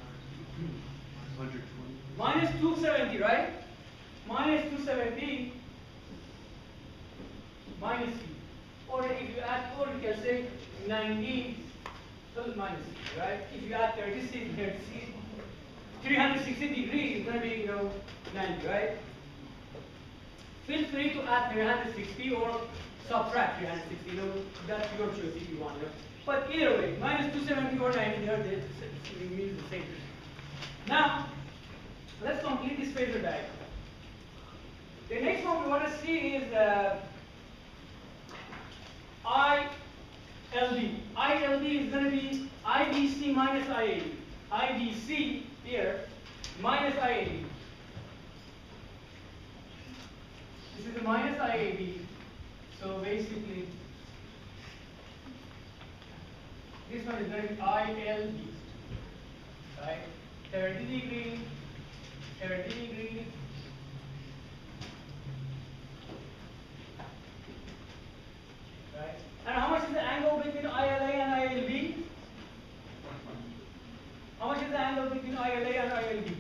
Minus 270, right? Minus 270 minus C. Or if you add 4, you can say 90 plus minus C, right? If you add 36, 360 degrees, it's going to be, you know, 90, right? Feel free to add 360 or subtract 360, you know, that's your choice if you want. You know. But either way, minus 270 or 90, it means the same thing. Now, let's complete this phasor diagram. The next one we want to see is ILB. ILB is going to be IBC minus IAB. IBC here minus IAB. This is a minus IAB. So basically, this one is going to be ILB. Right? 30 degree, 30 degree. Right? And how much is the angle between ILA and ILB? How much is the angle between ILA and ILB?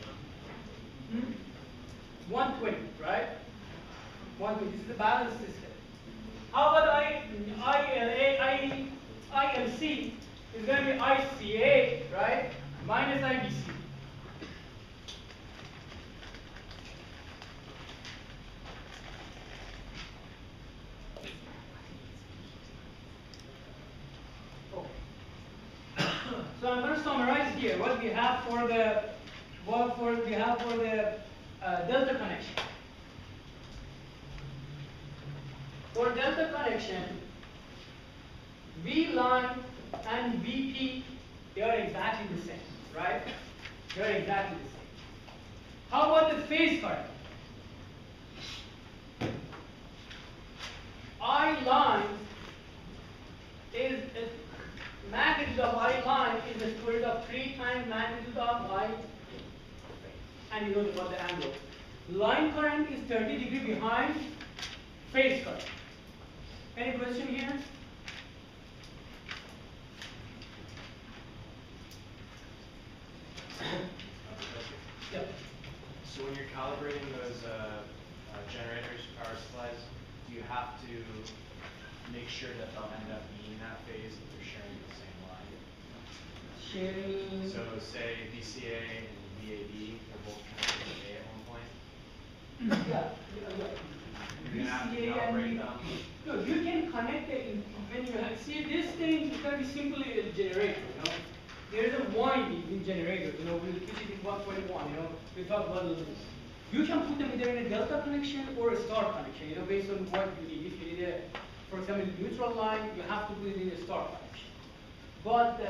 120, right? 120. This is the balance system. How about ILC is going to be ICA, right? Minus IBC. So I'm going to summarize here what we have for the delta connection. For delta connection, V line and VP, they are exactly the same, right? They are exactly the same. How about the phase current? I line is magnitude of I line is the square root of 3 times magnitude of I, and you know about the angle. Line current is 30 degree behind phase current. Any question here? Yeah. So when you're calibrating those generators, power supplies, do you have to make sure that they'll end up being that phase if they're sharing the same line? Sharing. So say VCA and VAB, they're both connected to A at one point. Yeah. You're gonna have to VCA calibrate and them. no, you can connect it when you see this thing. It's gonna be simply a generator. You know, there is a winding in generator. You know, we'll put it in 121. You know, we talk about those things. You can put them either in a delta connection or a star connection. You know, based on what you need. If you need a, for example, neutral line, you have to put it in a star connection. But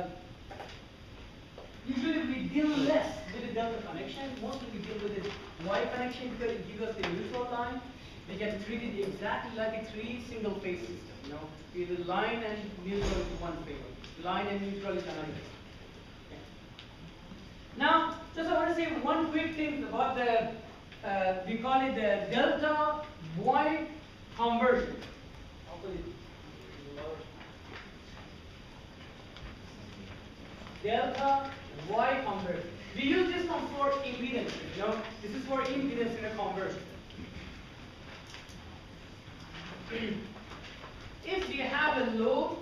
usually we deal less with the delta connection. Mostly we deal with the Y connection because it gives us the neutral line. We can treat it exactly like a three single phase system. You know, with the line and neutral is one phase. Line and neutral is another phase. Okay. Now, just I want to say one quick thing about the we call it the delta Y conversion. I'll put it lower. Delta Y conversion. We use this one for impedance. You know, this is for impedance in a conversion. If we have a load,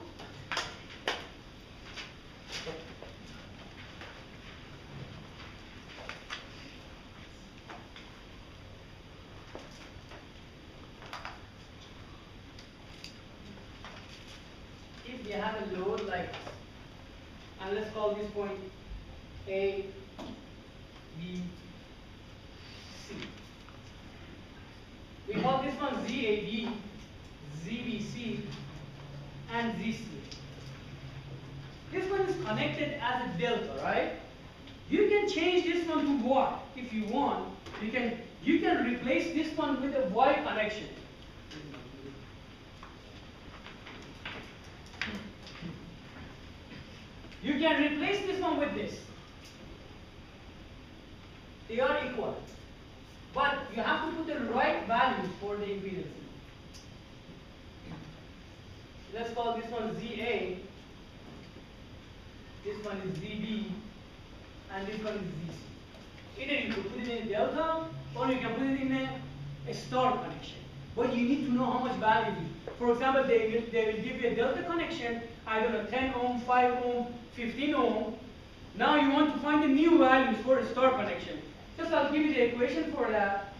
like this, and let's call this point A, B, C. We call this one ZAB, ZBC, and ZC. This one is connected as a delta, right? You can change this one to Y if you want. You can replace this one with a Y connection. You can replace this one with this. They are equal. But you have to put the right values for the impedance. Let's call this one ZA, this one is ZB, and this one is ZC. Either you can put it in a delta, or you can put it in a star connection. But you need to know how much value it is. For example, they will give you a delta connection, I don't know, 10 ohm, 5 ohm, 15 ohm. Now you want to find the new values for a star connection. Just I'll give you the equation for that.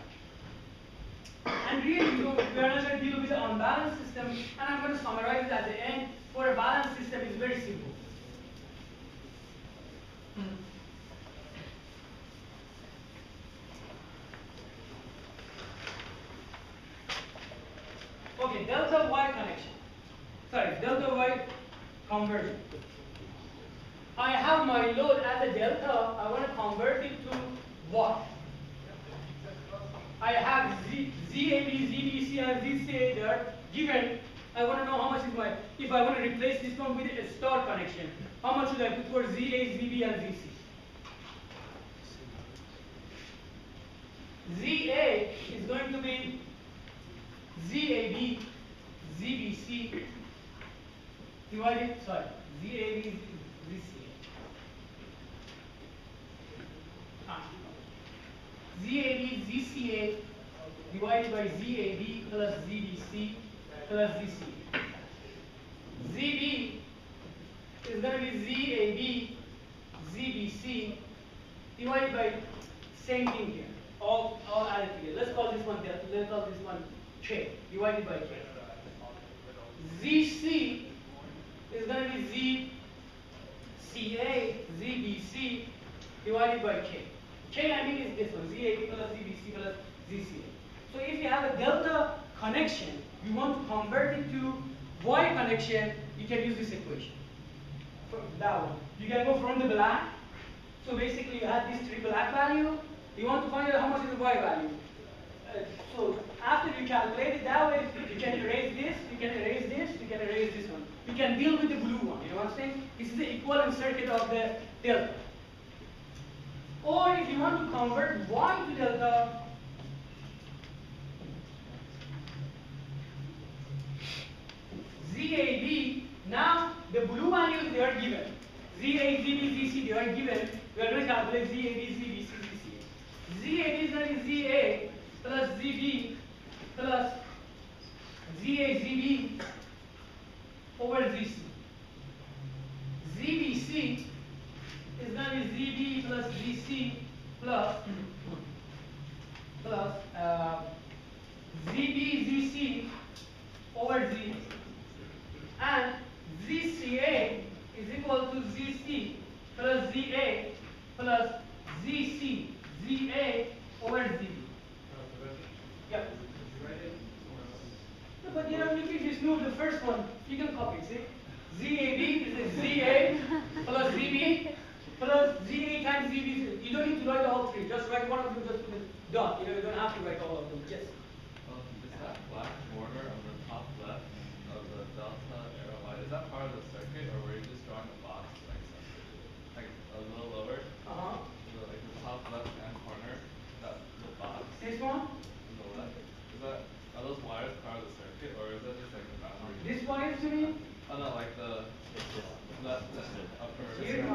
And really, we are not going to deal with the unbalanced system, and I'm going to summarize it at the end. For a balanced system, it's very simple. Okay, delta Y connection. Sorry, delta Y conversion. I have my load as a delta. I want to convert it to Y. I have ZAB, ZBC, and ZCA there given. I want to know how much is my, if I want to replace this one with a star connection, how much should I put for ZA, ZB, and ZC? ZA is going to be ZAB, ZBC, divided, sorry, ZAB, ZCA. ZAB, ZCA divided by ZAB plus ZBC plus ZCA. ZB is going to be ZAB, ZBC divided by same thing here. All added together. Let's call this one delta. Let's call this one K divided by K. ZC is going to be ZCA, ZBC divided by K. K, I mean, is this one, ZAB plus ZBC plus ZCA. So if you have a delta connection, you want to convert it to Y connection, you can use this equation. For that one. You can go from the black. So basically you have this 3 black value. You want to find out how much is the Y value. So after you calculate it that way, you can erase this, you can erase this, you can erase this one. You can deal with the blue one, you know what I'm saying? This is the equivalent circuit of the delta. Or if you want to convert Y to delta, ZAB, now the blue values they are given. ZA, ZB, ZC, they are given. We are going to calculate ZAB, ZB, ZCA. ZAB is going to be ZA plus ZB plus ZA, ZB over ZC. ZBC is going to be ZB plus ZC plus ZA plus ZC, ZA over ZB. Yep. No, but you know, if you just move the first one, you can copy, see? ZAB is ZA plus ZB plus ZA times ZB. You don't need to write all three, just write one of them, just put a dot. You know, you don't have to write all of them, yes. Is that black border on the top left of the delta arrow line, is that part of the circuit, or were you just drawing a box like something? Like a little lower? Uh-huh. So like the top left hand corner, that the box This one? on the left. Is that, are those wires part of the circuit, or is that just like the boundary? This wires you mean? Oh no, like the left upper. Here?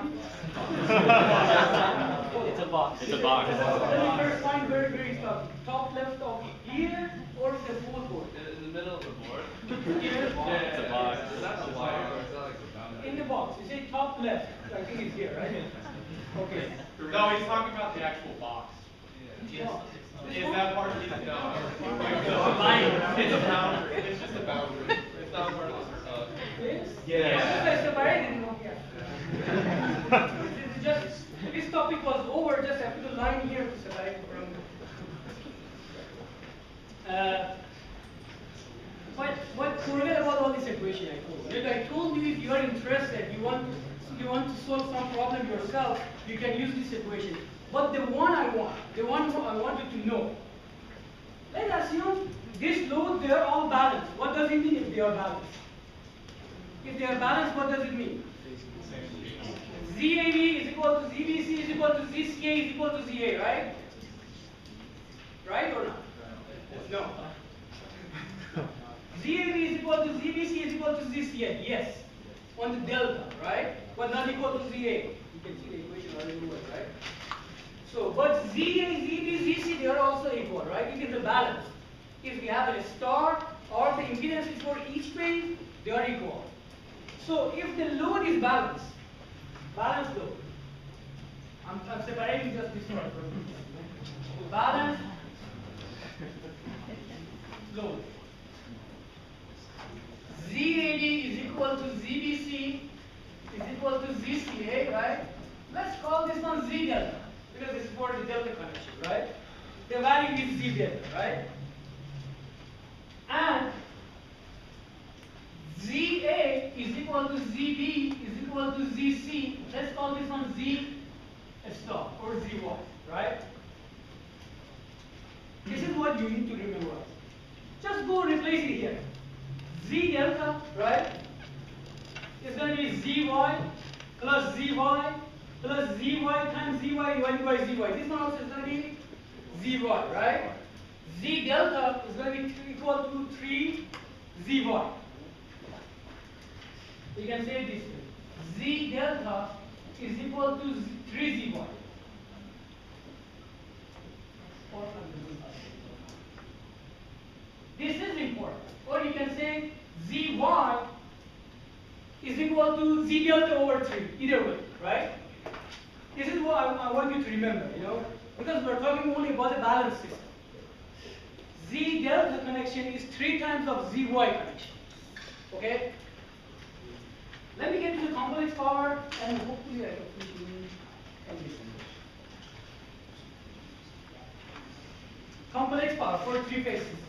It's a box. It's a box. Let me first find very, very stuff. Top left of here or the full board? In the middle of the board? Here? Yeah, it's a box. Is that the wire, or is that like the boundary? In the box. You say top left. I think it's here, right? Okay. No, he's talking about the actual box. Yeah. Is that part of the, no. Line. It's a boundary, it's just a boundary. It's not part of the circle. Yes? Yeah. I separated it. It's just, this topic was over, just I put a line here to separate it from. Forget about all this equation I told you. Like I told you, if you are interested, you want to solve some problem yourself, you can use this equation. But the one I want you to know. Let's assume this load, they are all balanced. What does it mean if they are balanced? If they are balanced, what does it mean? ZAB is equal to ZBC is equal to ZCA is equal to ZA, right? Right or not? No. ZAB is equal to ZBC is equal to ZCA, yes. On the delta, right? But not equal to ZA. You can see the equation already works, right? So, but ZA, ZB, ZC, they are also equal, right? It is a balance. If we have a star or the impedances for each phase, they are equal. So, if the load is balanced, balanced load, I'm separating just this one. So, balanced load. ZAD is equal to ZBC is equal to ZCA, right? Let's call this one Z delta, because this is for the delta connection, right? The value is Z delta, right? And ZA is equal to ZB is equal to ZC. Let's call this one Z star or ZY, right? This is what you need to remember. Just go replace it here. Z delta, right, is going to be ZY plus ZY plus ZY times ZY divided by ZY. This one also is going to be ZY, right? Z delta is going to be equal to 3 ZY. You can say it this way. Z delta is equal to 3 ZY. This is important. Or you can say ZY is equal to Z delta over 3. Either way, right? This is what I want you to remember, you know, because we're talking only about a balanced system. Z delta connection is 3 times of ZY connection. Okay? Let me get to the complex power and hopefully I can finish in this. Complex power for 3-phase system.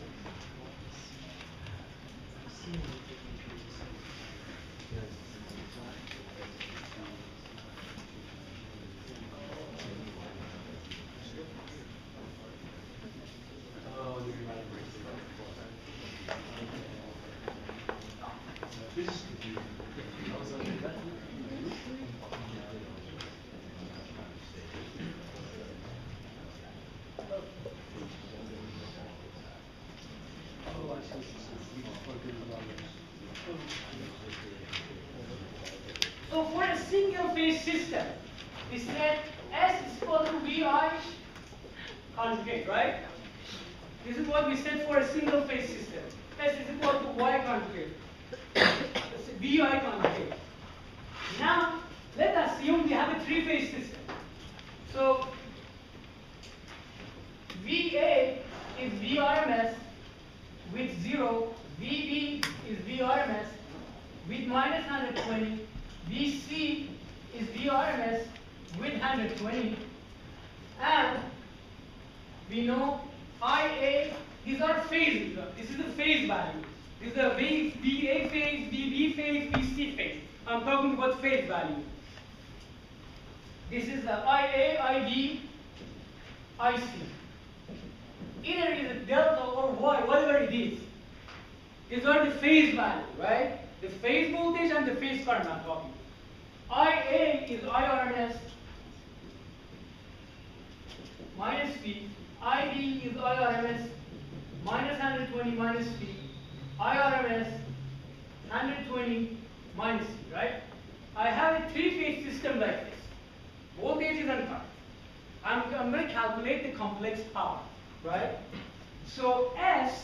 So for a single phase system, we said S is equal to VI conjugate, right? This is what we said for a single phase system. S is equal to Y conjugate. VI conjugate. Now, let us assume we have a 3-phase system. So, VA is VRMS with 0, VB is VRMS with minus 120, VC is VRMS with 120, and we know IA, these are phases. This is the phase value. This is the VA phase, VB phase, VC phase. I'm talking about phase value. This is the IA, IB, IC. Either it is delta or Y, whatever it is. These are the phase value, right? The phase voltage and the phase current I'm talking. IA is IRMS minus V. IB is IRMS minus 120 minus V. IRMS 120 minus V, right? I have a three-phase system like this. Voltages and current. I'm going to calculate the complex power, right? So S,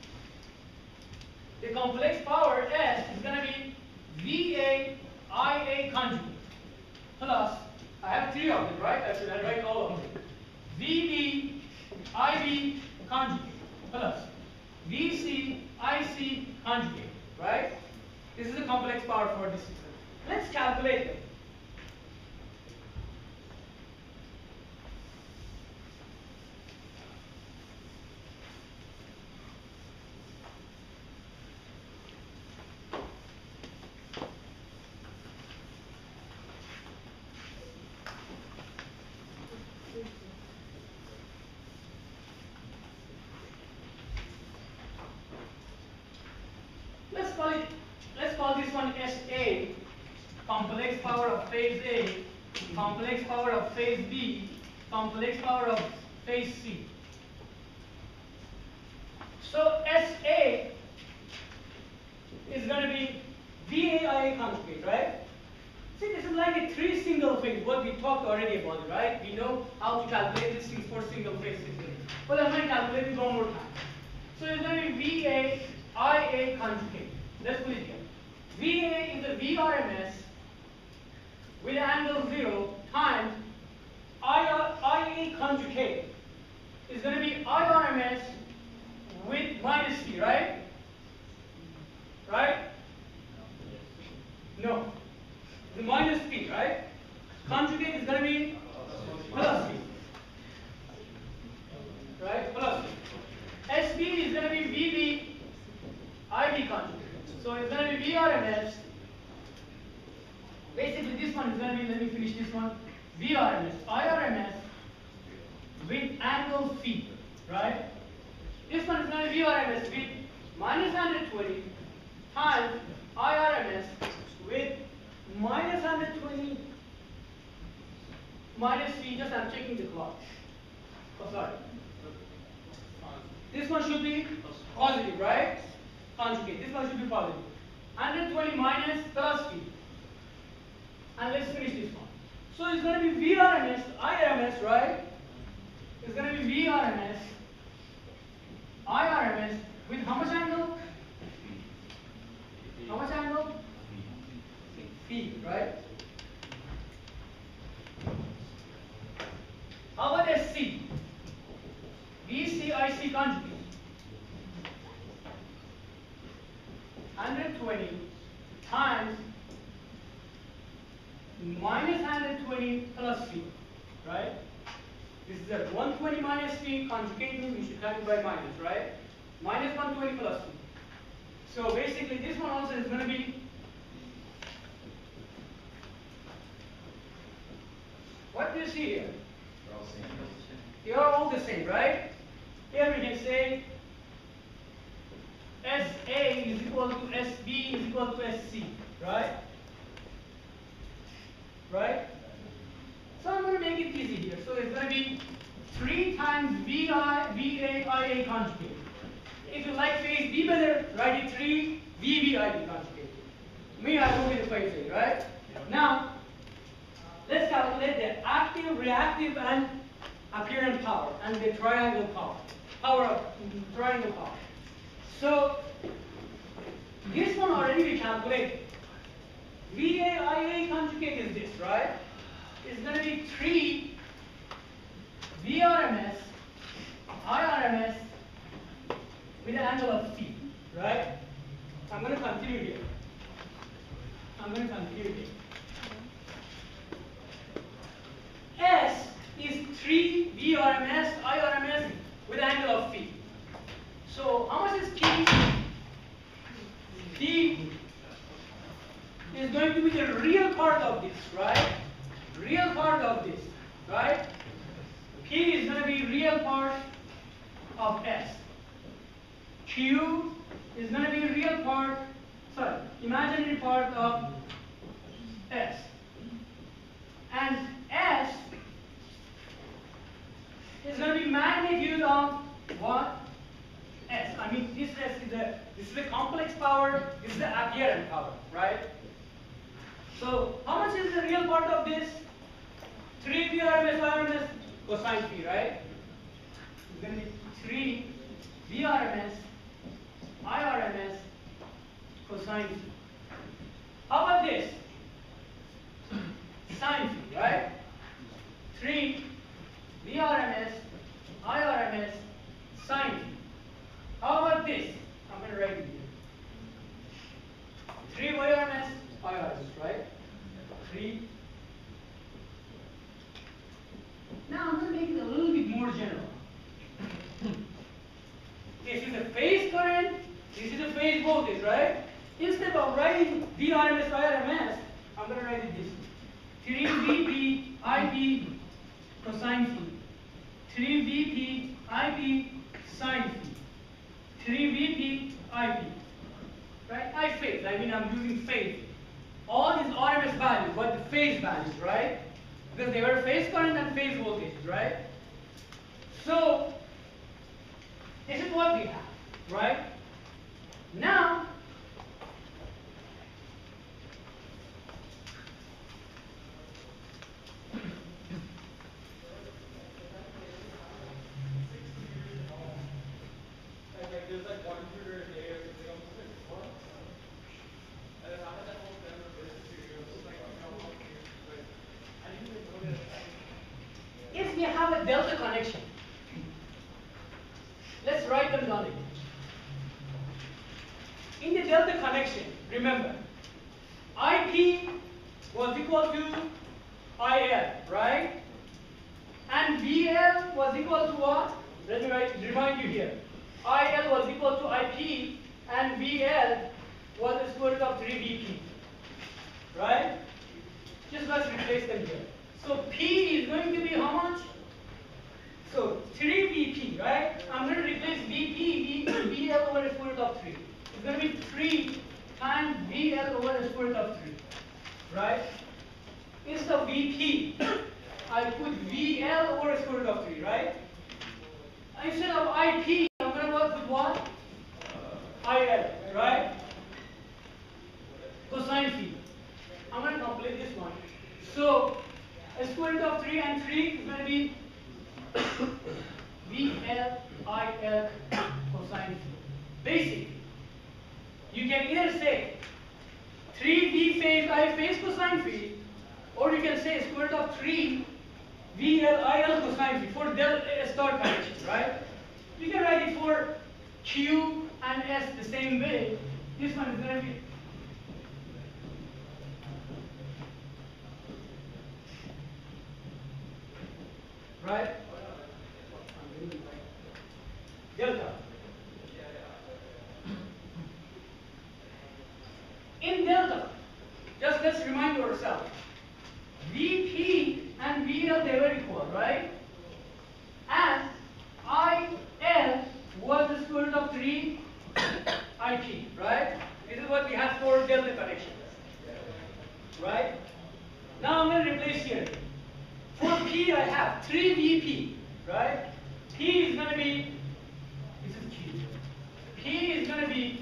the complex power S is going to be VA IA conjugate plus, I have three of them, right? I should write all of them. VB IB conjugate plus VC IC conjugate, right? This is the complex power for this system. Let's calculate it. Let's call this one SA, complex power of phase A, complex power of phase B, complex power of phase C. So SA is going to be VAIA conjugate, right? See, this is like a three single phase, what we talked already about it, right? We know how to calculate these things for single phase systems. But I'm going to calculate it one more time. So it's going to be VAIA conjugate. Let's put it here. VA is the VRMS with angle 0 times IA conjugate is going to be IRMS with minus V, right? Right? No. The minus V, right? Conjugate is going to be plus V. Right? Plus V. SB is going to be VB IB conjugate. So it's going to be VRMS. Basically, this one is going to be, let me finish this one. VRMS, IRMS with angle phi, right? This one is going to be VRMS with minus 120 times IRMS with minus 120 minus phi. Just I'm checking the clock. Oh, sorry. This one should be positive, right? Conjugate. This one should be positive. 120 minus plus phi. And let's finish this one. So it's going to be VRMS, IRMS, right? It's going to be VRMS, IRMS with how much angle? How much angle? Phi, right? How about SC? VCIC conjugate. 120 times minus 120 plus phi, right? This is a 120 minus phi, conjugate means we should have it by minus, right? Minus 120 plus phi. So basically this one also is going to be, what do you see here? They are all the same, right? Here we can say SA is equal to SB is equal to SC, right? Right? So I'm going to make it easy here. So it's going to be 3 times VA IA conjugate. If you like phase B better, write it 3 VB IB conjugate. Me, I go with the phase A, right? Now, let's calculate the active, reactive, and apparent power, and the triangle power. Power of triangle power. So, this one already we calculated. VAIA conjugate is this, right? It's going to be 3 VRMS, IRMS with an angle of phi, right? I'm going to continue here. I'm going to continue here. 3 VRMS, IRMS with angle of phi. So how much is P? P is going to be the real part of this, right? Real part of this, right? P is going to be real part of S. Q is going to be real part, sorry, imaginary part of S. And S is going to be magnitude of what? S. I mean, this S is the complex power, this is the apparent power, right? So, how much is the real part of this? 3 VRMS, IRMS, cosine phi, right? It's going to be 3 VRMS, IRMS, cosine phi. How about this? Sine phi, right? 3 VRMS, IRMS, sine phi. How about this? I'm going to write it here. 3 VRMS, IRMS, right? 3. Now I'm going to make it a little bit more general. This is a phase current, this is a phase voltage, right? Instead of writing VRMS, IRMS, I'm going to write it this way. 3 VP, IP, cosine phi. 3 VP, IP, sine phi. 3 VP, IP. Right? I mean I'm using phase. All these RMS values, but the phase values, right? Because they were phase current and phase voltages, right? So, this is what we have, right? Now, if we have a delta connection, let's write them down again. In the delta connection, remember, IP was equal to IL, right? And VL was equal to what? Let me remind you here. IL was equal to IP and VL was the square root of 3 VP. Right? Just let's replace them here. So P is going to be how much? So 3 VP, right? I'm going to replace VP, VL over the square root of 3. It's going to be 3 times VL over the square root of 3. Right? Instead of VP, I put VL over the square root of 3, right? Instead of IP, I'm going to work with what? IL, right? Cosine phi. I'm going to complete this one. So, a square root of 3 and 3 is going to be VL, IL, cosine phi. Basically, you can either say 3V phase, I phase cosine phi, or you can say square root of 3 VL, IL, cosine phi for del star connection, right? You can write it for Q and S the same way. This one is going to be right? Delta. In delta, just let's remind ourselves, VP and VL, they were equal, right? And IL was the square root of 3 IP, right? This is what we have for delta connections, right? Now I'm going to replace here. For P, I have 3 VP, right? P is going to be, this is Q. P is going to be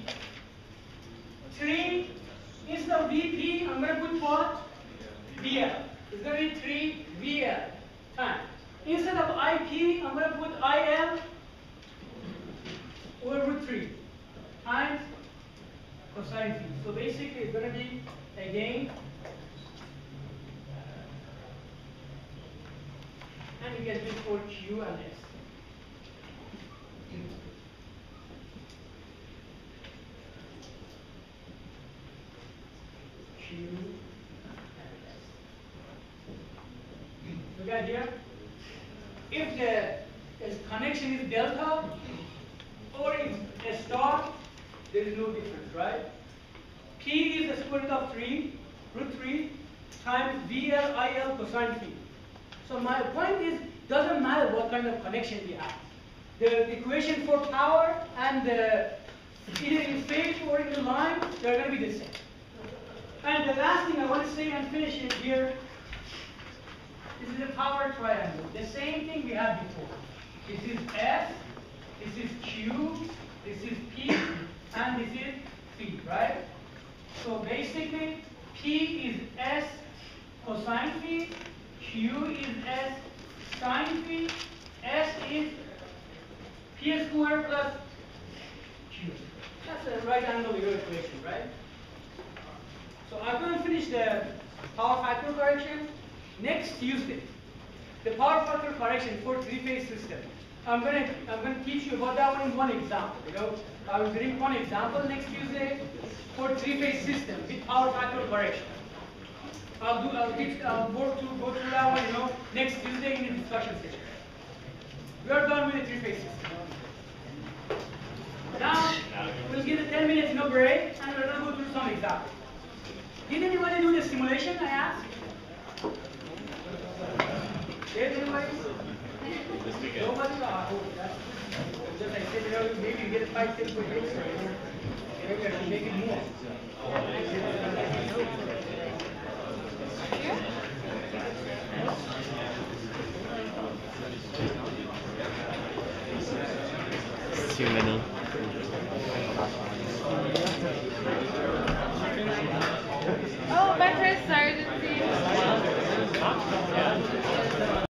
3, instead of VP, I'm going to put what? VL. It's going to be 3 VL times. Instead of IP, I'm going to put IL over root 3 times cosine phi. So basically, it's going to be, again, and you get this for Q and S. Q and S. Look at here. if the connection is delta or if a star, there is no difference, right? P is the square root of 3, root 3 times VL cosine phi. So my point is, doesn't matter what kind of connection we have. The equation for power and either in phase or in the line, they're going to be the same. And the last thing I want to say and finish it here, this is a power triangle. The same thing we had before. This is S, this is Q, this is P, and this is Phi, right? So basically, P is S cosine phi, Q is S sine phi, S is P squared plus Q. That's a right angle equation, right? So I'm going to finish the power factor correction next Tuesday. The power factor correction for three-phase system. I'm going to teach you about that one in one example. You know, I will bring one example next Tuesday for three-phase system with power factor correction. I'll go through that one, you know, next Tuesday in the discussion session. We are done with the three-phase system. Now we'll give a 10 minutes no break, and we're going to go through some examples. Did anybody do the simulation I asked? Did anybody? Nobody? That's just I said, you know, maybe you get 5 6 quick hits, maybe I can make it more. Too many.